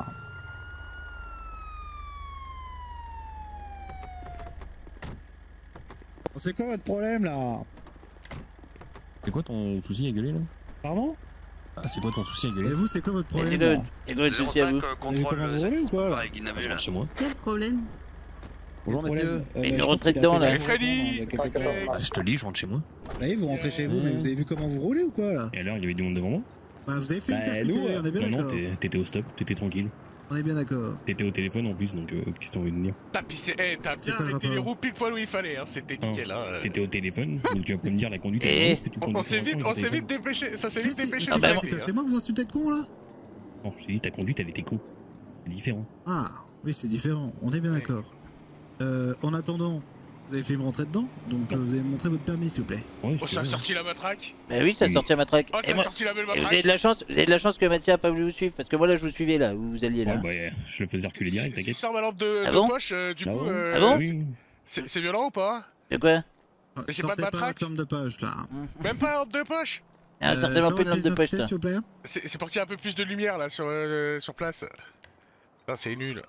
C'est quoi votre problème là? C'est quoi ton souci à gueuler là? Pardon? Ah, c'est quoi ton souci à gueuler? Et vous, c'est quoi votre Et problème? c'est là quoi le souci à vous? Vous avez comment vous roulez ou quoi là? Je rentre chez moi. Quel problème? Bonjour messieurs. Mais ne rentrez dedans là. Ah, je te dis, je rentre chez moi. Bah oui, vous rentrez chez vous, mais vous avez vu comment vous roulez ou quoi là? Et alors, il y avait du monde devant moi? Bah vous avez fait une Bah, carte nous, on est bien Non, non, d'accord. t'étais au stop, t'étais tranquille. On est bien d'accord. T'étais au téléphone en plus, donc qu'est-ce que t'as envie de dire? T'as bien arrêté les roues pile poil où il fallait, hein. C'était nickel. Hein. T'étais au téléphone, donc tu vas pas me dire la conduite. On s'est vite dépêché, ça s'est vite dépêché. Ah, de bah, s'arrêter, c'est moi que vous insultez de con là? Non, je t'ai dit, ta conduite, elle était con. C'est différent. Ah, oui, c'est différent, on est bien d'accord. En attendant, vous avez fait me rentrer dedans, donc vous allez me montrer votre permis s'il vous plaît. Oh, ça a sorti la matraque. Bah oui, ça a sorti à matraque. Oh, Et ça a moi- sorti la belle et vous avez matraque. de la chance que Mathieu a pas voulu vous suivre, parce que moi là je vous suivais là, où vous alliez là. Ouais, bah, je le faisais reculer direct, Si je t'inquiète. sors ma lampe de Ah bon poche, du Ah coup. bon Ah bon Oui. C'est violent ou pas? De quoi? Mais c'est Sortez pas de la matraque. lampe de poche là. Même pas un lampe de poche. Ah, certainement pas une lampe de poche s'il ça. vous plaît. C'est pour qu'il y ait un peu plus de lumière là sur place. Putain, c'est nul.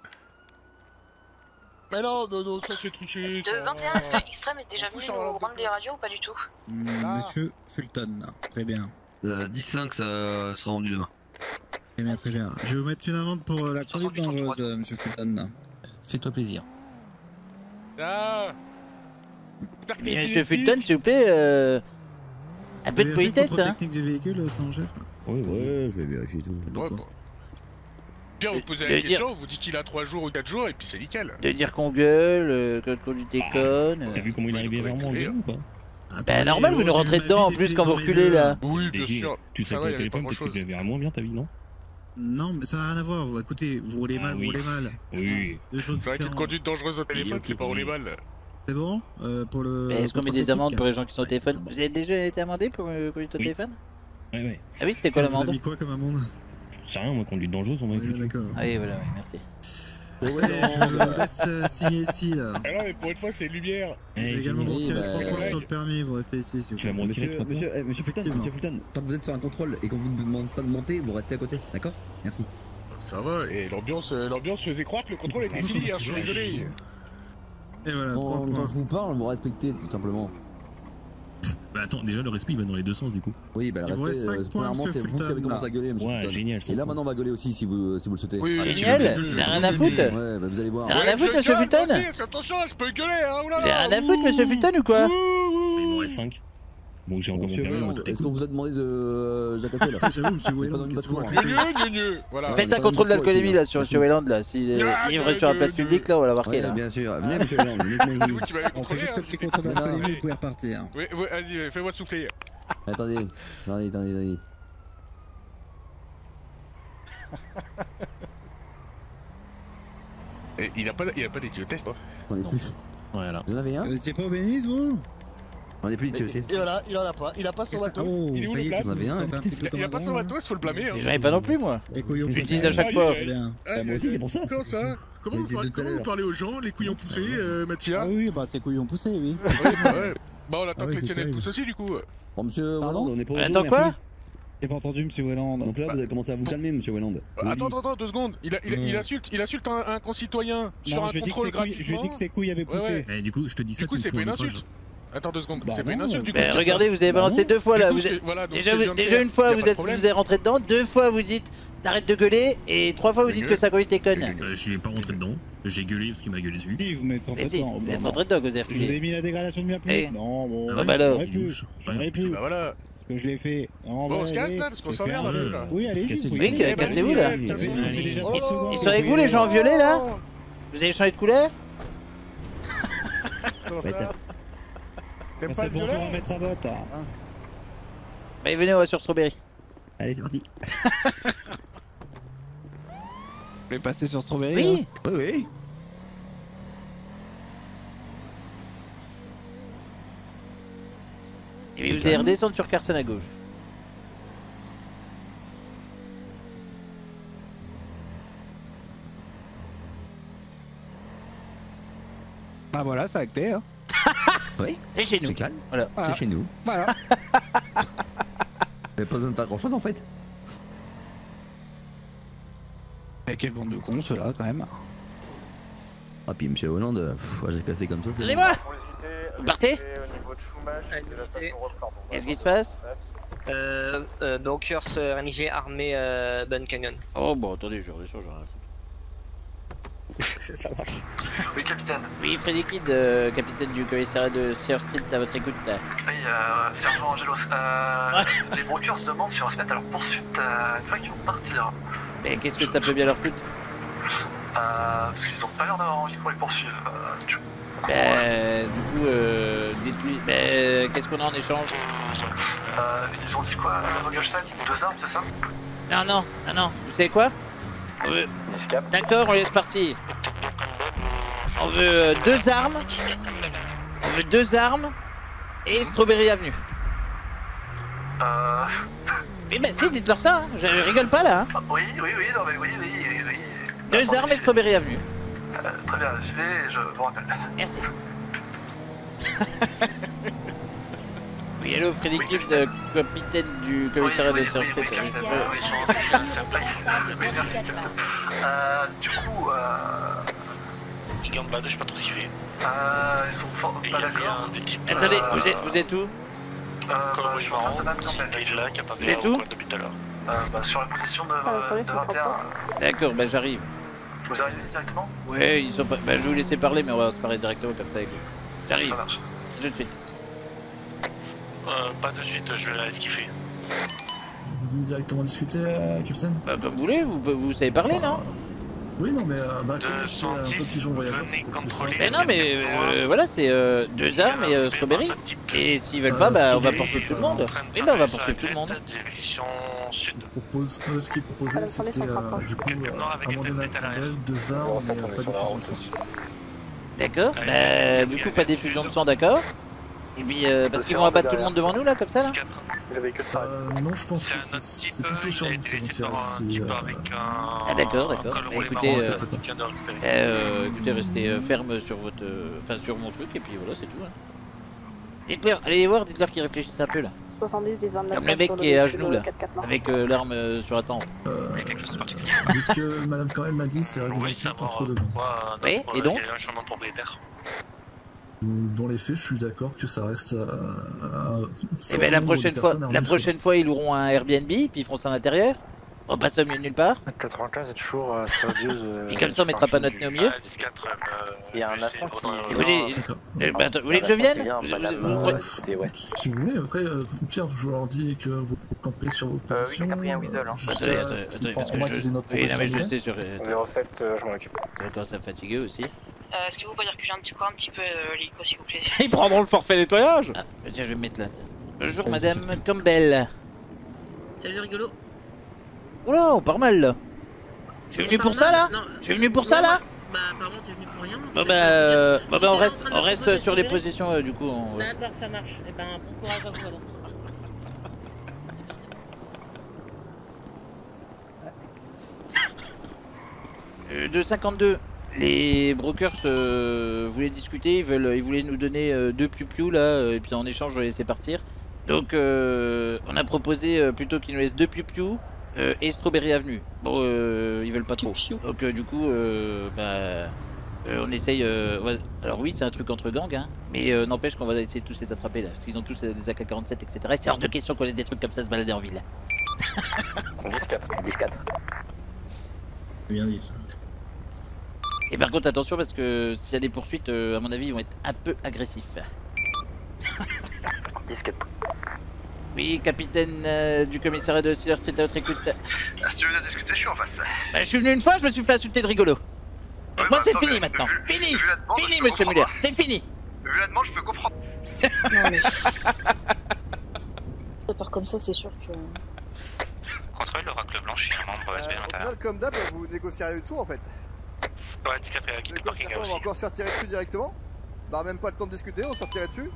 Mais non, ça c'est triché. De 21, est-ce que Extreme est déjà venu nous rendre des radios ou pas du tout? Monsieur Fulton, très bien. 10-5, ça sera rendu demain. Très bien, très bien. Je vais vous mettre une amende pour la conduite dangereuse, monsieur Fulton. Fais-toi plaisir. Ah. Mais monsieur Fulton, s'il vous plaît, un peu de politesse hein. Technique du véhicule, sans chef. Ouais, je vais vérifier tout. Ouais, bon. Bien, vous posez de la dire- question, vous dites qu'il a 3 jours ou 4 jours et puis c'est nickel. De dire qu'on gueule, que tu déconnes. T'as vu comment il est arrivé vers moi en gueulant ou pas? Bah normal, vous nous rentrez dedans en plus quand vous reculez là. Oui, bien Dégueu. sûr. Tu Ça sais va, pas y au avait pas téléphone, grand peut-être que chose. tu l'avais vraiment bien ta vie, non? Non, mais ça n'a rien à voir. Écoutez, vous roulez mal, Ah vous oui. roulez mal. Oui. Deux choses C'est vrai qu'une différentes. conduite dangereuse au téléphone, c'est pas rouler mal. C'est bon pour le. Mais est-ce qu'on met contrôle des amendes technique pour les gens qui sont au téléphone? Vous avez déjà été amendé pour conduite au téléphone? Ouais, ouais. Ah oui, c'était quoi Vous avez l'amende? mis quoi comme amende? Je sais rien, moi, conduite dangereuse, on m'a Ouais, d'accord. Ah oui, voilà, oui, merci. Bon, ouais, je vous laisse signer ici là. Ah non, mais pour une fois, c'est lumière. Je vais également vous retirer 3 points ouais. sur le permis, vous restez ici. s'il vous Tu vas plaît. me retirer 3 points. Monsieur Fulton, quand vous êtes sur un contrôle et qu'on vous demande pas de monter, vous restez à côté, d'accord? Merci. Ça va, et l'ambiance faisait croire que le contrôle était fini, hein, je suis désolé. Et voilà, 3 Quand points. je vous parle, vous respectez tout simplement. Bah attends, déjà le respect il va dans les deux sens du coup. Oui, bah le Il vous reste respect, 5 points, premièrement, monsieur c'est vous qui avez Fulton, commencé à gueuler, monsieur Ouais, Fulton. génial. Et là maintenant on va gueuler aussi si vous le souhaitez. Oui, Ah, génial, j'ai rien à foutre. Ouais, bah vous allez voir. J'ai rien à foutre, monsieur Fulton. Attention, je peux gueuler, hein, oulala. J'ai rien à foutre, monsieur Fulton ou quoi? Il m'en reste 5. Bon, j'ai encore mon Monsieur permis, moi, Hollande, tout est est-ce qu'on cool. vous a demandé de jacasser là? J'avoue, monsieur Pas Wayland, dans une qu'est-ce que vous voiture. racontez? Gneu, voilà. Faites un contrôle d'alcoolémie là sur Monsieur Wayland là. S'il est ivre sur la place publique là, on va l'avoir Ouais, là. bien sûr. Venez, monsieur Hollande, venez avec C'est moi. vous qui m'avez On fait contrôlé, juste hein. un petit contrôle d'alcoolémie, vous pouvez repartir. Oui, vas-y, fais-moi souffler. Attendez. Et il a pas d'éthiotest, hein. On est plus. Voilà. Vous en avez un? Vous étiez pas au Bénis, vous? On est plus d'éthiotest. Il en a pas, il a pas son matos. Oh, Il est où, ça le y est, plat vous en avez un petit peu comme Il a un pas son grand, là. matos, faut le blâmer, hein. J'en ai pas non plus moi. Les couillons J'utilise poussés. à chaque fois. Très bien. Moi aussi, c'est pour ça. Comment ça? Comment Mais vous c'est parlez- de tout à comment vous l'heure. parlez aux gens, les couillons poussés, Mathia? Ah oui, bah c'est couillons poussés, oui. Ouais. Bah on attend Ah que ouais, les c'est tiennes elles terrible. poussent aussi, du coup. Bon, monsieur Pardon Wayland, on est pas au Attends zoo, quoi? merci. J'ai pas entendu, monsieur Wayland. Donc là, vous avez commencé à vous calmer, monsieur Wayland. Attends, 2 secondes. Il insulte un concitoyen sur un contrôle gratuitement. Je lui ai dit que ses couilles avaient poussé. Ouais. Eh, du coup, je te dis ça. Du coup, qu'il c'est faut pas une un outrage. insulte. Attends 2 secondes, Bah c'est pas une non, insulte du coup. Mais de dire ça. regardez, vous avez balancé deux fois Du là. coup, Vous c'est- êtes- voilà, donc Déjà, ce que je viens de déjà faire, une fois y a vous pas de êtes problème. rentré dedans, deux fois vous dites t'arrêtes de gueuler et trois fois vous dites que sa conduite est conne. Je vais pas rentrer dedans. J'ai gueulé parce qu'il m'a gueulé dessus. Si, vous m'êtes rentré Mais si, dedans. vous êtes rentré dedans, vous avez Je vous ai reculé. mis la dégradation de bien plus. Eh. Non, bon. Ah bah alors. J'aurais pu. J'aurais pu. Bah voilà. Parce que je l'ai fait. Non, Bon, on bah, se casse allez, là, parce qu'on je s'en vais vient faire un un peu jeu. là. Oui, allez-y. Cassez-vous. vous Oui, pouvez y aller. cassez-vous, là. Ça fait déjà 30 secondes. Ils sont avec vous les gens violets là? Vous avez changé de couleur? Comment ça? T'aimes Ça pas serait le bon pour violet? remettre à botte. Allez, venez, on va sur Strawberry. Allez, c'est parti. Vous voulez passer sur Strawberry? Oui. Oui, oui. Et puis vous allez redescendre sur Carson à gauche. Ah voilà, c'est acté. Hein. Oui. C'est chez nous. C'est calme. Voilà. C'est chez nous. Voilà. Vous avez pas besoin de faire grand chose en fait. Et quelle bande de cons ceux-là quand même. Ah, puis monsieur Hollande, j'ai cassé comme ça. c'est- Allez-moi. Vous partez? Qu'est-ce qui se passe? Dockers RNG armé Bun Canyon. Oh bon, attendez, je redescends, j'en ai rien à foutre. Ça marche. Oui, capitaine. Oui, Freddy Kidd, capitaine du commissariat de Sear Street, à votre écoute. Oui, sergent Angelos. Les brokers se demandent si on va se mettre à leur poursuite une fois qu'ils vont partir. Mais qu'est-ce que ça peut bien leur foutre? Parce qu'ils ont pas l'air d'avoir envie qu'on les poursuive. Du coup, dites-lui, qu'est-ce qu'on a en échange? ils ont dit quoi, Vogelstein? 2 armes, c'est ça? Non, vous savez quoi? D'accord, on laisse partir. On veut 2 armes. On veut 2 armes et Strawberry Avenue. Oui, bah si, dites-leur ça, hein. Je rigole pas là. Hein. Oui, non mais oui. 2 armes et Strawberry Avenue. Très bien, j'y vais et je vous rappelle. Merci. Oui, hello, Freddy Kidd, capitaine du commissariat de Sear Street. Du coup, Il gagne pas, je sais pas trop ce qu'il fait. ils sont fort pas d'accord. Attendez, vous êtes où? Je suis en C'est tout? sur la position de 21. D'accord, bah j'arrive. Vous arrivez directement? Ouais, ils sont pas... Bah je vais vous laisser parler, mais on va se parler directement comme ça avec eux. J'arrive. Ça marche. Tout de suite. Pas de suite, je vais regarder ce qu'il fait. Vous voulez directement discuter, Capitaine? Bah comme vous voulez, vous savez parler, non? Oui, non, mais bah, comme je suis un peu pigeon voyageur, c'est peut-être plus simple. Mais non, mais voilà, c'est 2 armes et Strawberry. Et s'ils veulent pas, bah on va poursuivre tout le monde. Et bah on va poursuivre tout le monde. Ce qui proposait, c'était du coup Amandine Campbell, 2 armes, mais pas de fusion de sang. D'accord, bah du coup pas d'effusion de sang, d'accord. Et puis parce qu'ils vont abattre tout le monde devant nous là, comme ça là. Non, je pense que c'est plutôt sur nous qu'ils vont tirer si... Ah d'accord, d'accord. Bah, écoutez, écoutez, restez ferme sur votre... Enfin sur mon truc et puis voilà, c'est tout. Hein. Dites-leur, allez voir, dites-leur qu'ils réfléchissent un peu là. 70, 10, 29. Comme le mec qui est à genoux là, avec l'arme sur la tempe. Ce que Madame Corel m'a dit, c'est réglementé entre deux bancs. Oui, et donc dans les faits, je suis d'accord que ça reste. Et ben la prochaine fois, ils auront un Airbnb, puis ils feront ça à l'intérieur. On va pas au milieu de nulle part. 95 est toujours sérieuse. Et comme ça, on mettra pas notre nez au milieu. Il y a un affront qui... Vous voulez que je vienne Si vous voulez, après, Pierre, je leur dis que vous campez sur vos positions. Oui, il y a un weasel. Attendez, parce que je sais sur... 07, je m'en occupe. Quand ça me fatigue aussi. Est-ce que vous pouvez reculer un petit peu, l'hélico, s'il vous plaît? Ils prendront le forfait nettoyage. Ah, tiens, je vais me mettre là. Bonjour, Madame Campbell. Salut, rigolo. Oh là, on part mal là. Je suis venu pour ça là. Je suis venu pour ça là. Bah, apparemment, t'es venu pour rien. Bon, bah, on reste sur les positions du coup. D'accord, ça marche. Et ben, bon courage à vous alors. De 52. Les brokers voulaient discuter, ils voulaient nous donner 2 piou-piou là, et puis en échange on les laisser partir. Donc on a proposé plutôt qu'ils nous laissent 2 piou-piou et Strawberry Avenue. Bon, ils veulent pas trop. Donc du coup, on essaye... Alors oui, c'est un truc entre gangs, hein, mais n'empêche qu'on va essayer de tous les attraper là, parce qu'ils ont tous des AK-47, etc. Et c'est hors de question qu'on laisse des trucs comme ça se balader en ville. 10-4. 10-4. Bien dit ça. Et par contre attention parce que s'il y a des poursuites, à mon avis ils vont être un peu agressifs. 10-4. Oui, capitaine du commissariat de Silver Street à votre écoute. Si tu veux bien discuter, je suis en face. Bah, je suis venu une fois, je me suis fait insulter de rigolo. Moi c'est fini maintenant. Fini, fini monsieur Muller, c'est fini. Vu la demande, je peux comprendre. Non mais... Ça part comme ça, c'est sûr que... Contrôle l'oracle blanche, il y a un membre SB à l'intérieur. Comme d'hab, vous négocierez tout en fait. Ouais, 10-4 avec le parking On aussi. va encore se faire tirer dessus directement. Bah même pas le temps de discuter, on se fait tirer dessus.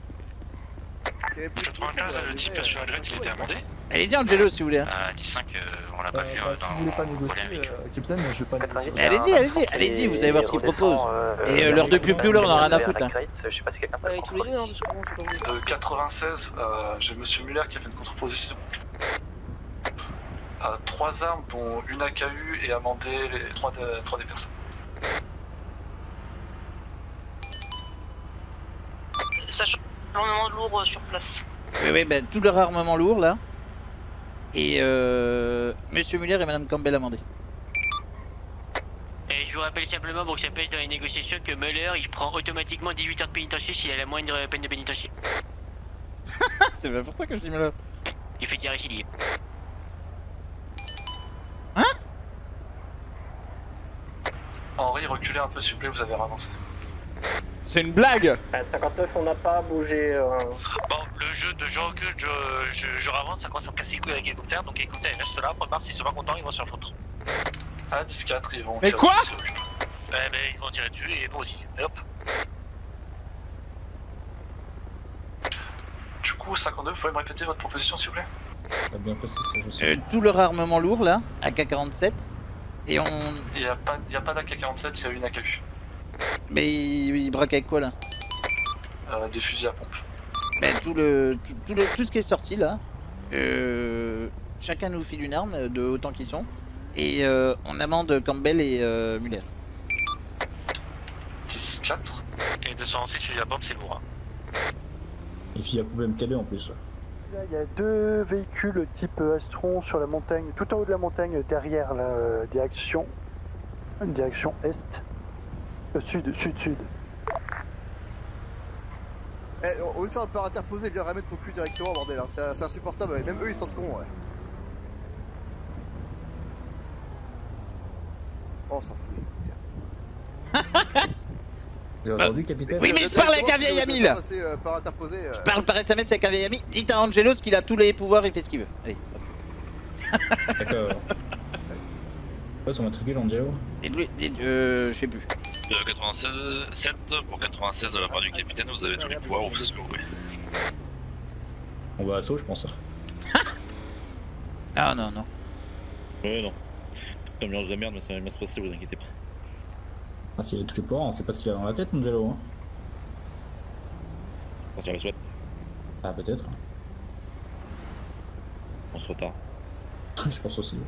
95, le type sur Adrette, il était amendé. Allez-y Angelo si vous voulez. 10-5, on l'a pas vu Si vous voulez pas négocier, Capitaine, je vais pas Allez-y, négocier. allez-y, vous allez voir ce qu'ils proposent. Et l'heure de piou-piou là, on en a rien à foutre. Hein. Je sais pas si quelqu'un peut tous les deux, hein, parce que bon, De 96, j'ai Monsieur Muller qui a fait une contre-position. 3 armes, dont une AKU et amendé les 3 des personnes. Sachant énormément de lourd sur place. Oui, ben tout leur armement lourd là. Et Monsieur Muller et Madame Campbell amendé. Et je vous rappelle simplement pour que ça pèse dans les négociations que Muller il prend automatiquement 18 heures de pénitencier s'il a la moindre peine de pénitencier. C'est pas pour ça que je dis Muller. Il fait tirer récidive. Hein? Henri, reculez un peu s'il vous plaît, vous avez avancé. C'est une blague. 59, on n'a pas bougé. Bon, le jeu de je recule, je avance, ça commence à me casser les couilles avec l'hélicoptère, donc l'hélicoptère il reste là, point barre, s'ils sont pas contents, ils vont se faire foutre. Ah, 10-4, ils vont... Mais quoi? Ils vont tirer dessus et moi aussi, et hop. Du coup, 52, vous pouvez me répéter votre proposition s'il vous plaît? T'as bien passé ça, je sais. Tout leur armement lourd là, AK-47. Et on... Il y a pas d'AK-47, il y a une AKU. Mais ils braquent avec quoi là? Des fusils à pompe. Ben tout ce qui est sorti là, chacun nous file une arme de autant qu'ils sont. Et on amende Campbell et Muller. 10-4. Et 206 fusils à pompe, c'est lourd. Et puis il y a problème calé en plus. Là, il y a 2 véhicules type Astron sur la montagne, tout en haut de la montagne, derrière la direction est. Sud. Eh, au lieu de faire un par interposé, viens remettre ton cul directement, bordel, hein. C'est insupportable, même eux ils sentent con, ouais. Oh, s'en fout. Vous avez entendu, capitaine? Oui, mais je parle avec un vieil ami là. Je parle par SMS avec un vieil ami. Dites à Angelos qu'il a tous les pouvoirs, il fait ce qu'il veut. Allez. D'accord. Quoi son matricule, Angelo? Je sais plus. 96, pour 96 de la part du capitaine, vous avez tous les pouvoirs, vous faites ce que vous voulez. On va à assaut, je pense. Ah non, non. Ouais, non. C'est un mélange de merde, mais ça va bien se passer, vous inquiétez pas. Ah, s'il a tous les pouvoirs, on sait pas ce qu'il a dans la tête, Angelo. Hein. On se le souhaite. Ah, peut-être. On se retarde. Je pense aussi.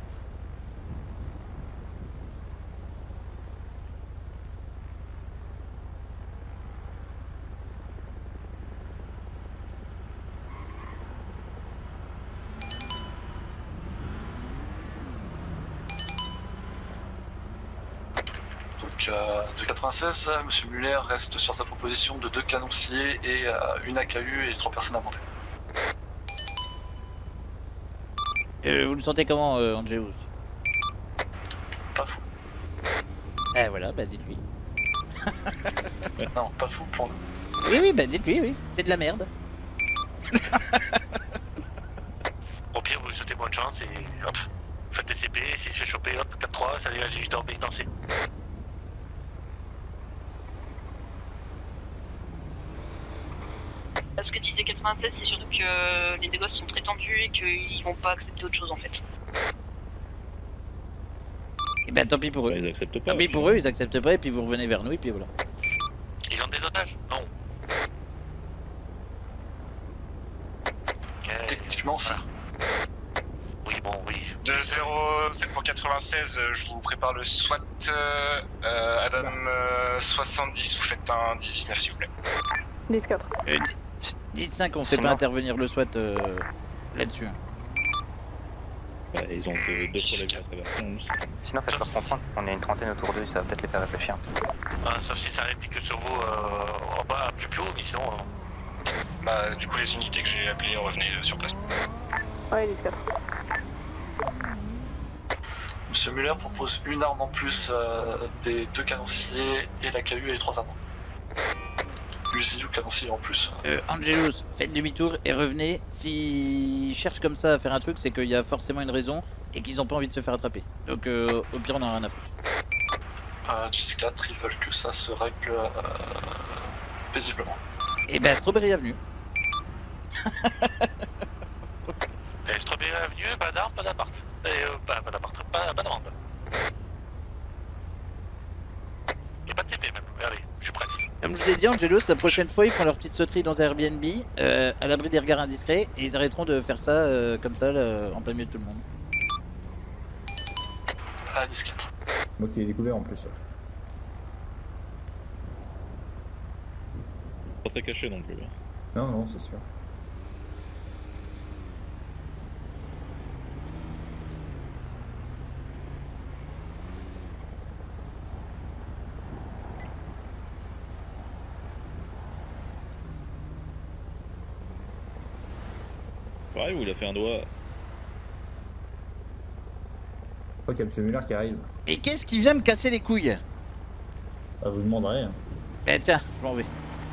De 96, M. Muller reste sur sa proposition de 2 canonciers et une AKU et 3 personnes à monter. Vous le sentez comment, Angelos? Pas fou. Eh voilà, bah dites-lui. Non, pas fou pour nous. Oui, oui, bah dites-lui, oui. C'est de la merde. Au pire, vous lui souhaitez bonne chance et hop, faites des CP, s'il se fait choper, hop, 4-3, ça dégage 18 heures pénitencier. Ce que disait 96, c'est surtout que les négociations sont très tendus et qu'ils vont pas accepter autre chose en fait. Et ben tant pis pour eux. Ils acceptent pas. Tant pis pour eux, ils acceptent pas et puis vous revenez vers nous et puis voilà. Ils ont des otages? Non. Techniquement, ça. Oui, bon, oui. 2-0, c'est pour 96, je vous prépare le SWAT. Adam 70, vous faites un 10-19 s'il vous plaît. 10-4. 10-5, on fait pas intervenir le SWAT là-dessus. Bah, ils ont deux problèmes à traverser. Sinon, faites-leur comprendre qu'on est une trentaine autour d'eux, ça va peut-être les faire réfléchir. Ah, sauf si ça réplique sur vous en bas, plus haut, mais sinon. Bah, du coup, les unités que j'ai appelées, revenez sur place. Ouais, 10-4. Monsieur Muller propose une arme en plus des 2 canonciers et la KU et les 3 armes. Fusil ou canoncier en plus. Angelos, faites demi-tour et revenez. S'ils cherchent comme ça à faire un truc, c'est qu'il y a forcément une raison et qu'ils ont pas envie de se faire attraper. Donc au pire, on en a rien à foutre. 10-4, ils veulent que ça se règle paisiblement. Et ben, Strawberry Avenue. Strawberry Avenue, pas d'armes, pas d'appart. Pas d'appart, pas d'armes. Et pas de TP même, allez, je suis prêt. Comme je vous ai dit, Angelos, la prochaine fois, ils feront leur petite sauterie dans un Airbnb, à l'abri des regards indiscrets, et ils arrêteront de faire ça comme ça, là, en plein milieu de tout le monde. Ah, 10-4. Moi qui l'ai découvert en plus. Pas très caché non plus. Non, non, c'est sûr. Ouais, où il a fait un doigt. Je crois qu'il y a M. Muller qui arrive. Et qu'est-ce qui vient me casser les couilles? Bah, vous demanderez. Hein. Eh tiens, je m'en vais.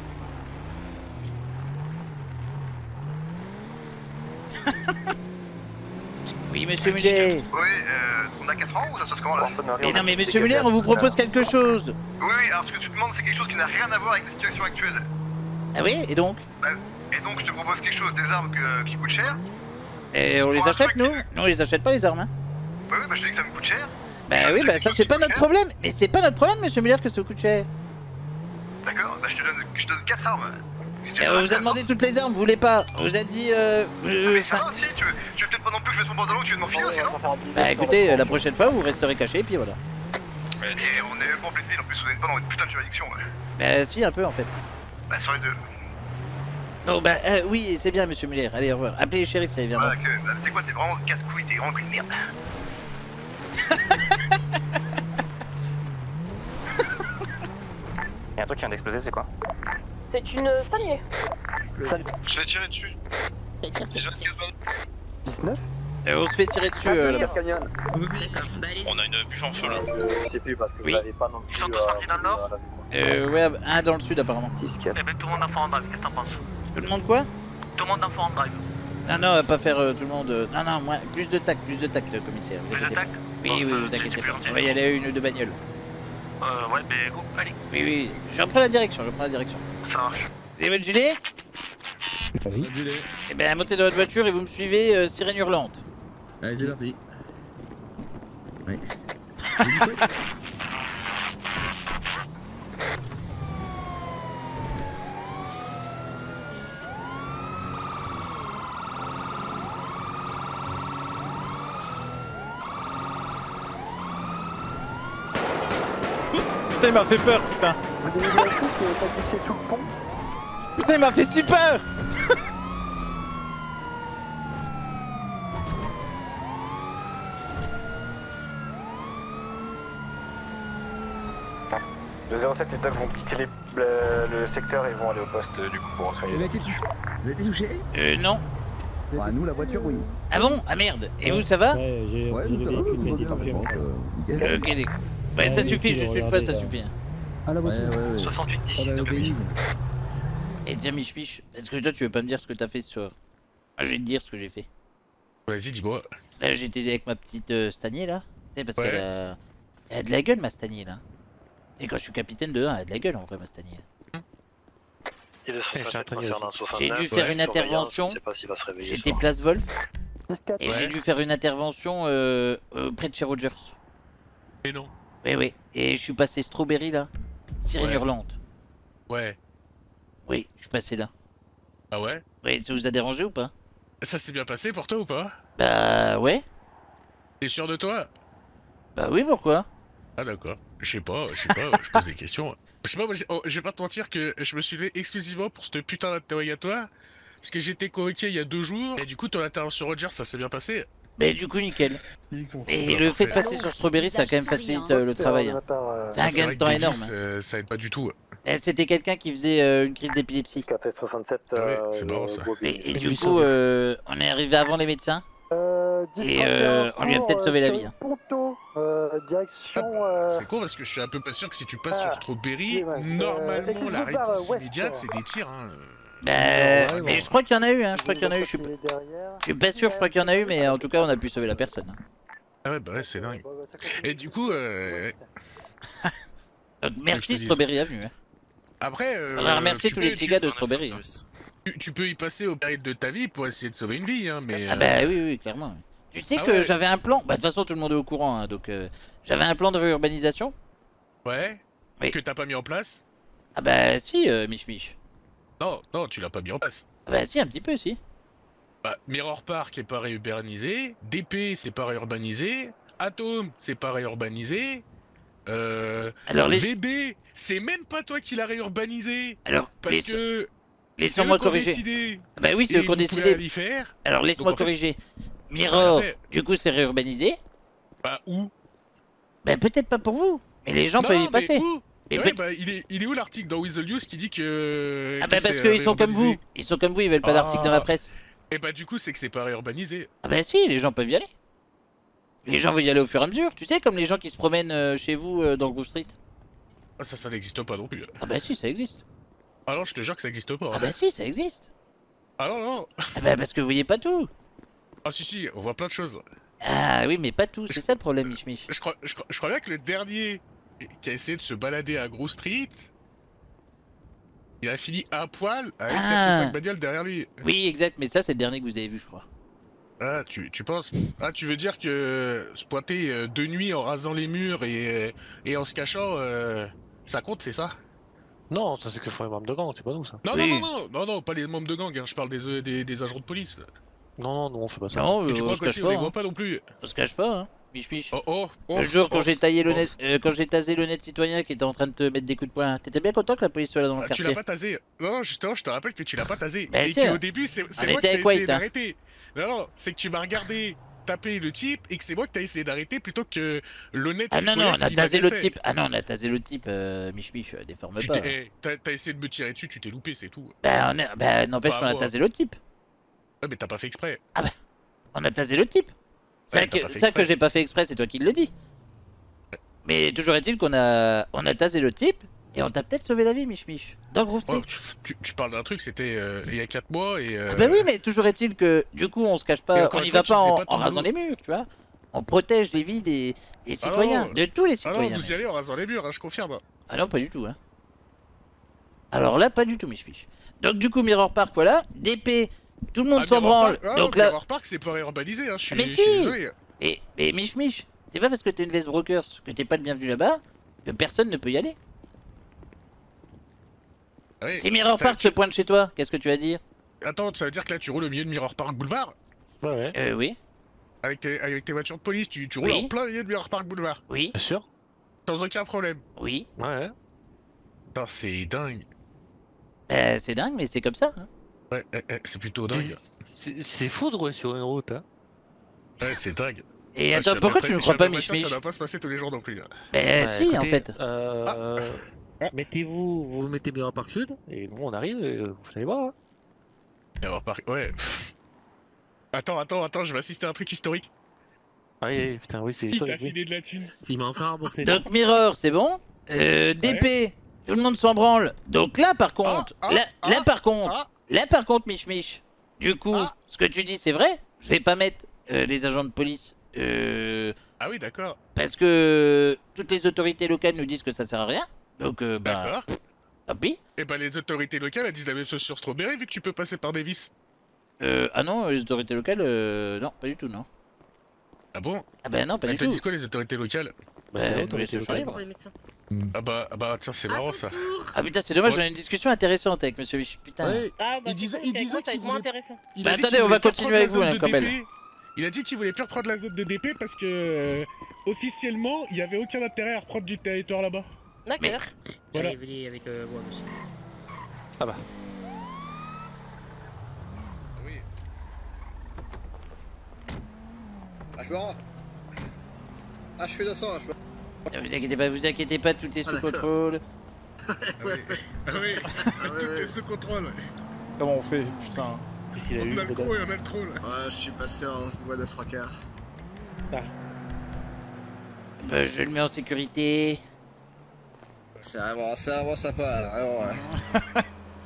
Oui, monsieur Muller. Oui, on a 4 ans ou ça se passe comment là? Mais non, mais monsieur Muller, on vous propose quelque chose. Oui, oui, alors ce que tu demandes, c'est quelque chose qui n'a rien à voir avec la situation actuelle. Ah oui, et donc? Et donc, je te propose quelque chose, des armes qui coûtent cher. Et on les achète, nous? Non, on les achète pas, les armes, hein. Oui, oui, bah je te dis que ça me coûte cher. Bah oui, bah ça c'est pas notre problème. Mais c'est pas notre problème, monsieur Muller, que ça coûte cher. D'accord, bah je te donne 4 armes. Si tu On vous a demandé toutes les armes, vous voulez pas? On vous a dit mais ça va, si, tu veux peut-être pas non plus que je fasse mon pantalon, tu veux de m'enfiler aussi, non? Bah écoutez, la prochaine fois, vous resterez caché, et puis voilà. Et on est même pas en pleine ville, en plus, vous êtes pas dans une putain de juridiction, ouais. Bah si, un peu en fait. Bah sur les deux. Non, bah oui, c'est bien, monsieur Muller. Allez, au revoir. Appelez le shérif, ça évidemment. Bah, bah tu sais quoi, t'es vraiment casse-couille, t'es vraiment qu'une merde. Y'a un truc qui vient d'exploser, c'est quoi? C'est une salier. Je vais tirer dessus. 19. On se fait tirer dessus là-bas. Canyon. On a une puissance là. Je sais plus parce que Oui. vous n'avez pas non plus. Ils sont tous partis dans le nord. Ouais, un dans le sud apparemment. Eh ben tout le monde en fond en drive, qu'est-ce que t'en penses? Tout le monde quoi? Tout le monde en fond en drive. Non, non, on va pas faire tout le monde. Non, non, moins, plus de tact, commissaire. vous Plus de inquiétez pas. tact? Oui, Bon, oui, vous c'est inquiétez plus pas. gentil. On va y aller à une ou deux bagnoles. Ouais, ben go, allez. Oui, oui, je reprends la direction, Ça marche. Vous avez votre gilet? Oui. Eh ben, montez dans votre voiture et vous me suivez, sirène hurlante. Allez, c'est parti. Ouais. Putain, il m'a fait peur, putain. Vous avez vu la chute qui est pas glissé sous le pont? Putain, il m'a fait si peur. Le 07, les dogs vont quitter le secteur et vont aller au poste du coup pour soigner. Vous avez été touché? Vous avez été touché? Non. Bah, nous, la voiture, oui. Ah bon? Ah merde. Et vous, ça va? Ouais, nous, ça va, nous, on va bien, nickel. Ok, d'accord. Ouais, ça suffit, juste une fois, ça suffit. hein. À la voiture. 68 d'ici, Ah, s'il te plaît. Et tiens, Mich Mich, est-ce que toi tu veux pas me dire ce que t'as fait ce soir? Ah, je vais te dire ce que j'ai fait. Vas-y, dis-moi. Là, j'étais avec ma petite Stanier là. Tu sais, parce Ouais. elle a de la gueule, ma Stanier là. Tu sais, quand je suis capitaine de 1, elle a de la gueule en vrai, ma Stanier. Et de 67 concernant 69. J'ai dû faire une intervention. Je sais pas s'il va se réveiller. J'étais place Wolf. Et Ouais. j'ai dû faire une intervention près de chez Rogers. Et non. Oui, oui. Et je suis passé Strawberry là. Sirène Ouais. hurlante. Ouais. Oui, je suis passé là. Ah ouais? Oui, ça vous a dérangé ou pas? Ça s'est bien passé pour toi ou pas? Bah ouais. T'es sûr de toi? Bah oui, pourquoi? Ah d'accord. Je sais pas, je pose des questions. Je sais pas, moi, je vais pas te mentir que je me suis levé exclusivement pour ce putain d'interrogatoire. Parce que j'étais convoqué il y a 2 jours, et du coup ton intervention Roger, ça s'est bien passé. Mais du coup, nickel. Et Bah, le fait de parfait. passer sur Strawberry, ça a quand même facilité le travail. hein. C'est un C'est gain vrai de que temps Davis, énorme. hein. Ça aide pas du tout. C'était quelqu'un qui faisait une crise d'épilepsie. 67. Ah ouais, c'est marrant ça. Et du coup, on est arrivé avant les médecins. Et on lui a peut-être sauvé la vie. hein. Ponto, direction. C'est con parce que je suis un peu pas sûr que si tu passes sur Strawberry, normalement la réponse immédiate c'est des tirs. Hein. Bah, mais je crois qu'il y en a eu, hein. Je crois qu'il y en a eu. Je suis pas sûr, je crois qu'il y en a eu, mais en tout cas, on a pu sauver la personne. hein. Ah ouais, bah ouais, c'est dingue. Et du coup, Donc, je te merci dis. Strawberry Avenue. hein. après. On va remercier tous les petits gars de Strawberry. hein. Tu peux y passer au péril de ta vie pour essayer de sauver une vie, hein, mais. Ah bah oui, oui, clairement. Tu sais Ah que ouais. j'avais un plan. Bah, de toute façon, tout le monde est au courant, hein, donc j'avais un plan de réurbanisation. Ouais. Oui. Que t'as pas mis en place? Ah bah si, Mich Mich. Non, non, tu l'as pas mis en place. Ah bah si, un petit peu, si. Bah, Mirror Park est pas réurbanisé, DP c'est pas réurbanisé, Atom c'est pas réurbanisé, Alors, les- VB c'est même pas toi qui l'as réurbanisé. Alors, parce que laissez-moi c'est eux qui ont corriger. décidé. Ah bah oui, c'est Et eux qui ont vous pouvez décidé. aller y faire. Alors laisse-moi Donc, en fait- corriger. Mirror, Ah, fait- du coup, c'est réurbanisé. Bah où? Bah peut-être pas pour vous, mais les gens Non, peuvent y mais passer. où? Mais Ouais, peut- bah, il est où l'article dans Weasel News qui dit que. Ah bah parce qu'ils sont comme vous. Ils sont comme vous, ils veulent pas d'article dans la presse. Et bah du coup c'est que c'est pas réurbanisé. Ah bah si, les gens peuvent y aller. Les gens veulent y aller au fur et à mesure, tu sais, comme les gens qui se promènent chez vous dans Grove Street. Ah, ça n'existe pas non plus. Ah bah si, ça existe. Ah non, je te jure que ça existe pas. Ah bah si, ça existe. Ah non, non. Ah bah parce que vous voyez pas tout. Ah si, si, on voit plein de choses. Ah oui, mais pas tout, c'est ça le problème, Mich Mich. Je crois bien que le dernier qui a essayé de se balader à Grove Street, il a fini à poil avec 4 ou 5 bagnoles derrière lui. Oui, exact, mais ça c'est le dernier que vous avez vu, je crois. Ah, tu penses? Ah, tu veux dire que se pointer de nuit en rasant les murs et en se cachant, ça compte, c'est ça? Non, ça c'est que font les membres de gang, c'est pas nous ça. Non, non, non, non, non, non, pas les membres de gang, hein, je parle des agents de police. Non, non, nous on fait pas ça. Non, Et tu on crois se qu'aussi cache on les pas, voit hein. pas non plus? On se cache pas, hein. Mich Mich. Oh, Le jour quand j'ai taillé le net, quand j'ai tasé le net citoyen qui était en train de te mettre des coups de poing, t'étais bien content que la police soit là dans le Ah, tu quartier. l'as pas tasé. Non, non, justement, je te rappelle que tu l'as pas tasé. Bah, et si, hein. qu'au début, c'est On moi qui était t'ai avec essayé White, hein. d'arrêter. Non, non, c'est que tu m'as regardé taper le type et que c'est moi que t'as essayé d'arrêter plutôt que l'honnête Ah non, non, citoyen on a qui tasé le m'agressait. type. Ah non, on a tasé le type, Mich Mich, déforme Tu pas. t'es- T'as essayé de me tirer dessus, tu t'es loupé, c'est tout. Bah, n'empêche Pas qu'on a moi. tasé le type. Ouais, mais t'as pas fait exprès. Ah bah. On a tasé le type. Ouais, C'est ça que j'ai pas fait exprès, c'est toi qui le dis. Mais toujours est-il qu'on a tasé le type et on t'a peut-être sauvé la vie, Mich. Dans le Groove Street. Tu parles d'un truc, c'était il y a 4 mois et. Bah oui, mais toujours est-il que du coup on se cache pas, on y va pas en rasant les murs, tu vois. On protège les vies des citoyens, de tous les citoyens. Ah non, vous y allez en rasant les murs, hein, je confirme. Ah non, pas du tout, hein. Alors là, pas du tout, Mich. Donc du coup, Mirror Park, voilà. DP, tout le monde s'en branle. Donc là... Mirror Park, c'est pas urbanisé, hein, je suis si. désolé. Et Mich, c'est pas parce que t'es une Vest Brokers que t'es pas le bienvenu là-bas que personne ne peut y aller. Oui, si Mirror Park se pointe chez toi, qu'est-ce que tu vas dire? Attends, ça veut dire que là tu roules au milieu de Mirror Park Boulevard? Ouais. Oui. Avec tes voitures de police, tu roules en plein milieu de Mirror Park Boulevard? Oui. Bien sûr. Sans aucun problème? Oui. Ouais. Putain, c'est dingue. C'est dingue, mais c'est comme ça. Hein. Ouais, c'est plutôt dingue. C'est fou de rouler sur une route, hein. Ouais, c'est dingue. Et attends, pourquoi tu ne crois pas, Mich? Ça doit pas se passer tous les jours non plus. Si, écoutez, en fait. Mettez-vous, vous mettez Mirror Park Sud, et nous on arrive, et vous allez voir. Hein. Mirror Park, ouais. Attends, je vais assister à un truc historique. Oui, putain, oui, c'est Il t'a historique. filé de la thune. Il m'a encore remboursé. Donc Mirror, c'est bon. DP, tout le monde s'en branle. Donc là, par contre, là par contre, Mich, du coup, ce que tu dis, c'est vrai. Je vais pas mettre les agents de police. Ah oui, d'accord. Parce que toutes les autorités locales nous disent que ça sert à rien. Donc, d'accord. Tant pis. Et bah, les autorités locales, elles disent la même chose sur Strawberry, vu que tu peux passer par Davis. Ah non, les autorités locales, non, pas du tout, non. Ah bon? Ah bah non, pas du tout. Elles te disent quoi, les autorités locales? C'est l'autorité locale. Ah bah, tiens, c'est marrant ça. Ah putain, c'est dommage, on a une discussion intéressante avec Monsieur Mich. Putain. Ouais. Ah bah il disait ça va qu'il être moins intéressant. Bah attendez, on va continuer avec vous, hein, quand même. Il a dit qu'il voulait plus reprendre la zone de DP parce que officiellement, il y avait aucun intérêt à reprendre du territoire là-bas. D'accord. Voilà. Venez avec moi, monsieur. Ah bah. Oui. Ah, je me rends. Ah, je fais 200, Ne vous inquiétez pas, tout est sous contrôle. Ah oui, tout est sous contrôle. Comment on fait, putain? On a le gros et on a le troll. Ouais, je suis passé en voie de 3 quarts. Bah, je le mets en sécurité. C'est vraiment sympa, là, vraiment, ouais.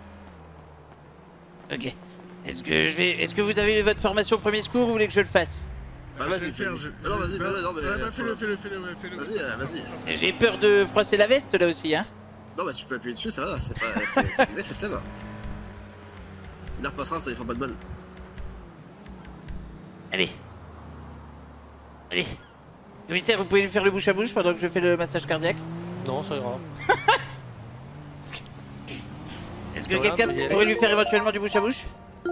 Ok. Est-ce que vous avez votre formation premier secours ou vous voulez que je le fasse? Bah vas-y, non, vas-y, non, mais... Fais-le. Vas-y. J'ai peur de froisser la veste, là aussi, hein. Non, bah tu peux appuyer dessus, ça va, c'est pas... c'est ça va. Il repassera, ça lui fera pas de bol. Allez. Commissaire, vous pouvez lui faire le bouche à bouche pendant que je fais le massage cardiaque? Non, ça ira. Est-ce que quelqu'un pourrait lui faire éventuellement du bouche à bouche?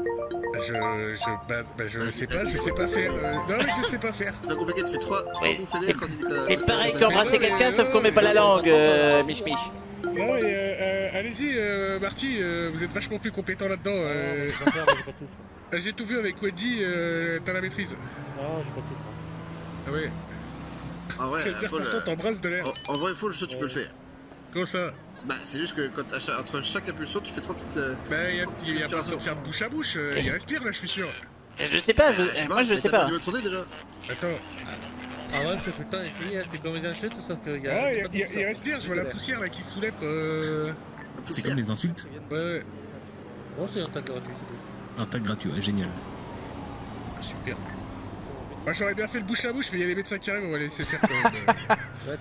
Je sais pas faire. Non, mais je sais pas faire. C'est pas compliqué, tu fais 3 bouffées d'air quand il dit que... C'est pareil qu'embrasser quelqu'un, sauf qu'on met pas la langue, Mich. Non, et allez-y, Marty, vous êtes vachement plus compétent là-dedans. J'ai tout vu avec Wedgie, t'as la maîtrise. Non, j'ai pas tout. Ah ouais. Ah ouais, c'est-à-dire pourtant t'embrasses de l'air. En vrai, full show, tu peux le faire. Comment ça? Bah, c'est juste que quand entre chaque impulsion, tu fais 3 petites. Bah, il y a pas besoin de faire de bouche à bouche, il respire là, je suis sûr. Je sais pas, moi je sais pas. Tu veux tourner déjà? Attends. Ah ouais, c'est putain, essayez, c'est comme les insultes, sauf que. Ah, il respire, je vois la poussière là qui se soulève. C'est comme les insultes? Ouais. Bon, c'est un tag gratuit, c'est tout. Un tag gratuit, ouais, génial. Super. Moi j'aurais bien fait le bouche à bouche, mais il y a les médecins qui arrivent, on va les laisser faire quand même.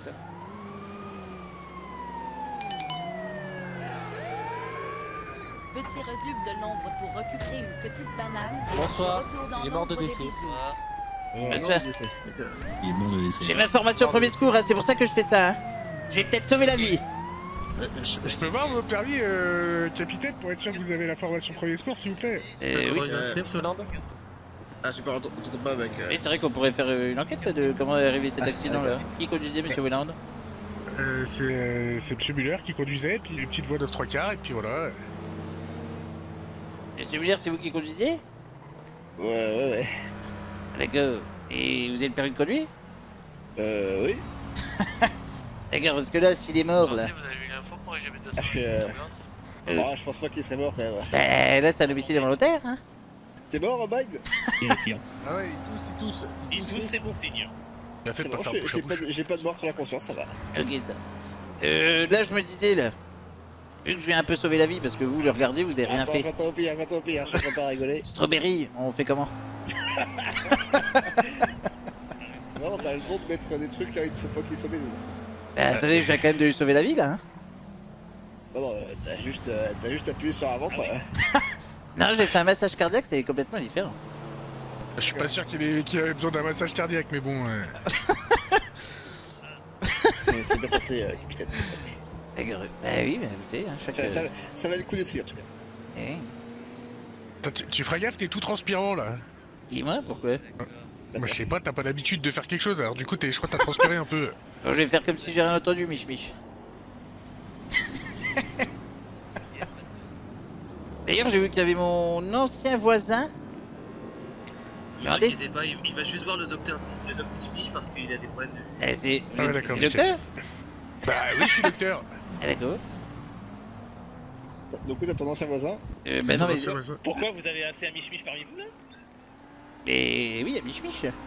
Petit résume de l'ombre pour récupérer une petite banane. Bonsoir, il est mort de décès. Il est mort de décès. J'ai ma formation premier secours, hein, c'est pour ça que je fais ça. Hein. J'ai peut-être sauvé la vie. Je peux voir vos permis, capitaine, pour être sûr que vous avez la formation premier secours, s'il vous plaît? Oui. Ah, je t'entends pas avec. Oui, c'est vrai qu'on pourrait faire une enquête là, de comment est arrivé cet accident là. Qui conduisait, monsieur Welland? C'est monsieur Muller qui conduisait, puis une petite voix de 3 quarts, et puis voilà. Monsieur Muller, c'est vous qui conduisiez? Ouais. D'accord. Et vous avez le permis de conduire? Oui. D'accord, parce que là, s'il est mort là. Vous avez eu l'info pour je pense pas qu'il serait mort quand même. Bah là, c'est un homicide involontaire, hein? T'es mort, Bide? Il respire. Ah ouais, il tousse. Il tousse, c'est bon signe. Il a fait de pas faire bouche à bouche. J'ai pas de mort sur la conscience, ça va. Ok, ça. Là, je me disais, là. Vu que je viens un peu sauver la vie, parce que vous le regardiez, vous avez rien fait. J'attends au pire, je peux pas rigoler. Strawberry, on fait comment? Non, t'as le droit de mettre des trucs là, il faut pas qu'ils soient baisés. Bah, attendez, je viens quand même de lui sauver la vie, là. Hein. Non, t'as juste appuyé sur un ventre. Non, j'ai fait un massage cardiaque, c'est complètement différent. Je suis pas sûr qu'il avait besoin d'un massage cardiaque, mais bon. C'est bien passé, capitaine. Bah oui, mais vous savez, hein, chaque... ça va le coup d'essai en tout cas. Tu feras gaffe, t'es tout transpirant là. Dis-moi, pourquoi? Moi je sais pas, t'as pas l'habitude de faire quelque chose, alors du coup je crois que t'as transpiré un peu. Je vais faire comme si j'ai rien entendu, Mich. D'ailleurs, j'ai vu qu'il y avait mon ancien voisin. Ne vous inquiétez pas, il va juste voir le docteur Mich parce qu'il a des problèmes de... C'est ah ouais, d'accord, docteur? Bah oui, je suis docteur. Ah d'accord. Donc t'as ton ancien voisin? Bah non mais... Pourquoi vous avez assez à Mich parmi vous là? Et oui, à Mich.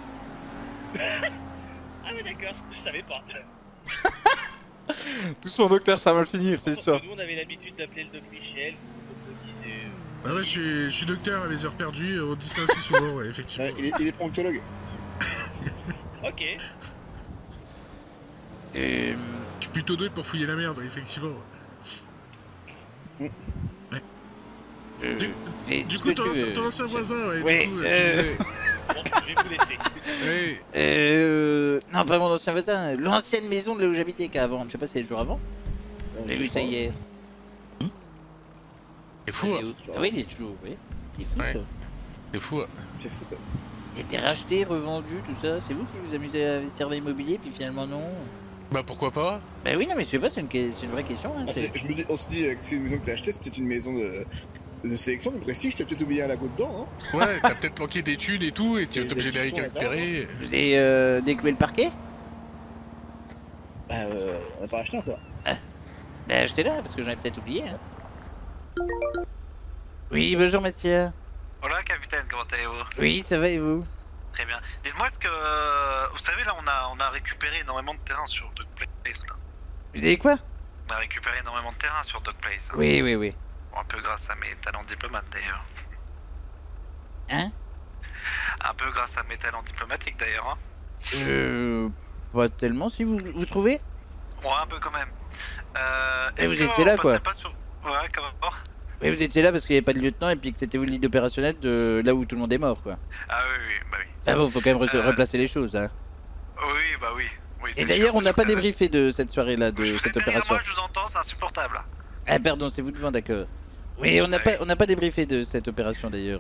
Ah ouais d'accord, je savais pas. Doucement docteur, ça va mal finir, c'est ça. Nous on avait l'habitude d'appeler le doc Michel, ou le doc Denis. Ah ouais, je suis docteur à les heures perdues, on dit ça aussi souvent, ouais, effectivement. Ouais, il est proctologue. Ok. Je suis plutôt doué pour fouiller la merde, effectivement. Ouais. Du coup, ton ancien voisin, ouais. Ouais, du coup, Bon, je vais vous laisser. Ouais. Non, pas mon ancien voisin, l'ancienne maison de là où j'habitais qu'avant. Je sais pas si c'est le jour avant. J'ai vu ça hier. C'est fou, hein. Ah oui, il est toujours, oui. C'est fou, ouais. ça. C'est fou, hein. C'est fou, quoi. Il était racheté, revendu, tout ça. C'est vous qui vous amusez à investir dans l'immobilier, puis finalement non. Bah pourquoi pas? Bah oui, non, mais je sais pas, c'est une vraie question. Hein, on se dit que c'est une maison que t'as achetée, c'était une maison de sélection, de prestige, t'as peut-être oublié un lago dedans, hein. Ouais, t'as peut-être planqué des thunes et tout, et tu es obligé de les récupérer. Vous avez décloué le parquet? Bah on n'a pas acheté encore. Bah achetez-la, parce que j'en ai peut-être oublié. Hein. Oui, bonjour Mathieu. Hola capitaine, comment allez-vous? Oui, ça va et vous? Très bien. Dites-moi ce que... Vous savez là on a récupéré énormément de terrain sur Dog Place là. Vous avez quoi? On a récupéré énormément de terrain sur Dog Place. Hein. Oui. Bon, un peu grâce à mes talents diplomates d'ailleurs. Hein? Un peu grâce à mes talents diplomatiques d'ailleurs. Hein. Pas tellement si vous trouvez? Ouais, un peu quand même. Et vous étiez là quoi? Pas sur... Ouais, comment? Oui, vous étiez là parce qu'il n'y avait pas de lieutenant et puis que c'était vous le lead opérationnel de là où tout le monde est mort quoi. Ah oui, bah oui. Ah bon, faut quand même replacer les choses hein. Oui, bah oui. Et d'ailleurs, on n'a pas débriefé de cette soirée-là, de cette opération. Moi, je vous entends, c'est insupportable. Ah pardon, c'est vous devant, d'accord. Oui, on n'a pas débriefé de cette opération d'ailleurs.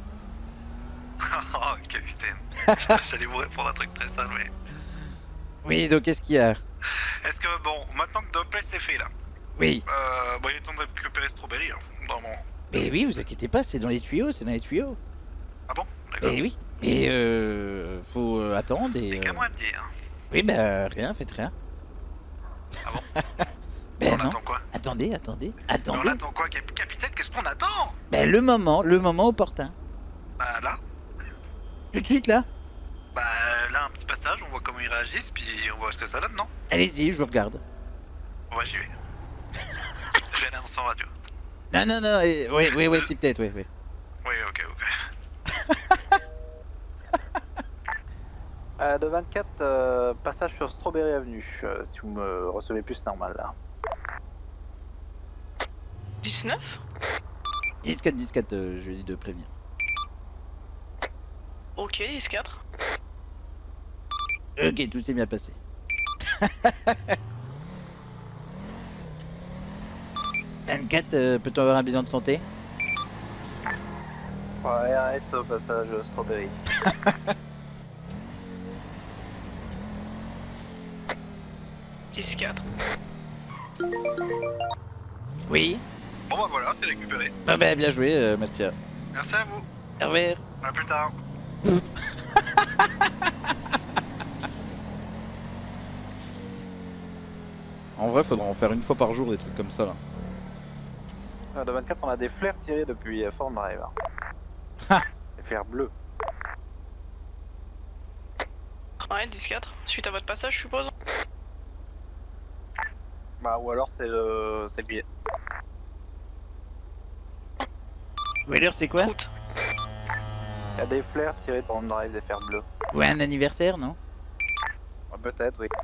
Oh, capitaine. J'allais vous répondre un truc très sale, mais... Oui, donc qu'est-ce qu'il y a? Est-ce que, bon, maintenant que Dogplace est fait là... Oui. Bon, il est temps de récupérer Strawberry, hein, dans mon... Mais oui, vous inquiétez pas, c'est dans les tuyaux, Ah bon? D'accord. Mais oui, mais faut attendre et... C'est qu'à moi de dire. Oui, bah rien, faites rien. Ah bon? Ben on non. attend quoi? Attendez. Mais on attend quoi, capitaine? Qu'est-ce qu'on attend? Ben le moment opportun. Bah là? Tout de suite là? Bah là, un petit passage, on voit comment ils réagissent, puis on voit ce que ça donne, non? Allez-y, je vous regarde. Ouais, j'y vais. Je vais l'annoncer en radio. Non, oui, si peut-être, oui. Oui, ok. De 24, passage sur Strawberry Avenue, si vous me recevez plus normal là. 19 10-4, je lui ai dit de prévenir. Ok, 10-4. Ok, tout s'est bien passé. Peut-on avoir un bilan de santé? Ouais, arrête au passage Strawberry. Oui. Bon bah voilà, c'est récupéré. Ah bah bien joué Mathieu. Merci à vous. Au revoir. À plus tard. En vrai, faudra en faire une fois par jour des trucs comme ça là. De 24, on a des flares tirés depuis Fort Drive. flares bleus. Ouais, 10-4. Suite à votre passage, je suppose. Bah, ou alors c'est le billet. Weller, c'est quoi? Il y a des flares tirés par on drive, des flares bleus. Ouais, un anniversaire, non? Peut-être, oui.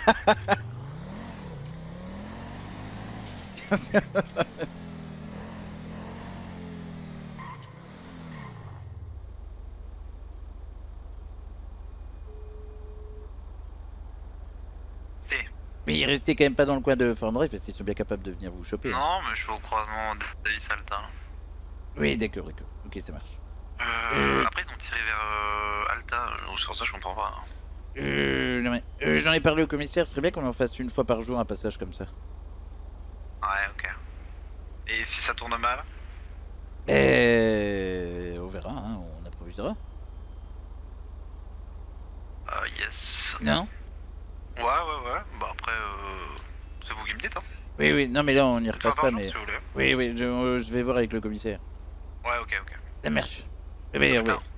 Mais il restait quand même pas dans le coin de Farm Drive parce qu'ils sont bien capables de venir vous choper. Non, mais je vais au croisement Davis Alta. Là. Oui, d'accord. Ok, ça marche. Après, ils ont tiré vers Alta, sur ça, je comprends pas. Non, mais, j'en ai parlé au commissaire, ce serait bien qu'on en fasse une fois par jour un passage comme ça. Ouais, ok. Et si ça tourne mal? On verra, hein, on improvisera. Yes. Non? Ouais. Bah après, c'est vous qui me dites, hein. Oui, non mais là on n'y repasse pas, mais... Si vous voulez. Oui, je vais voir avec le commissaire. Ouais, ok. Ça marche. Eh bien, oui.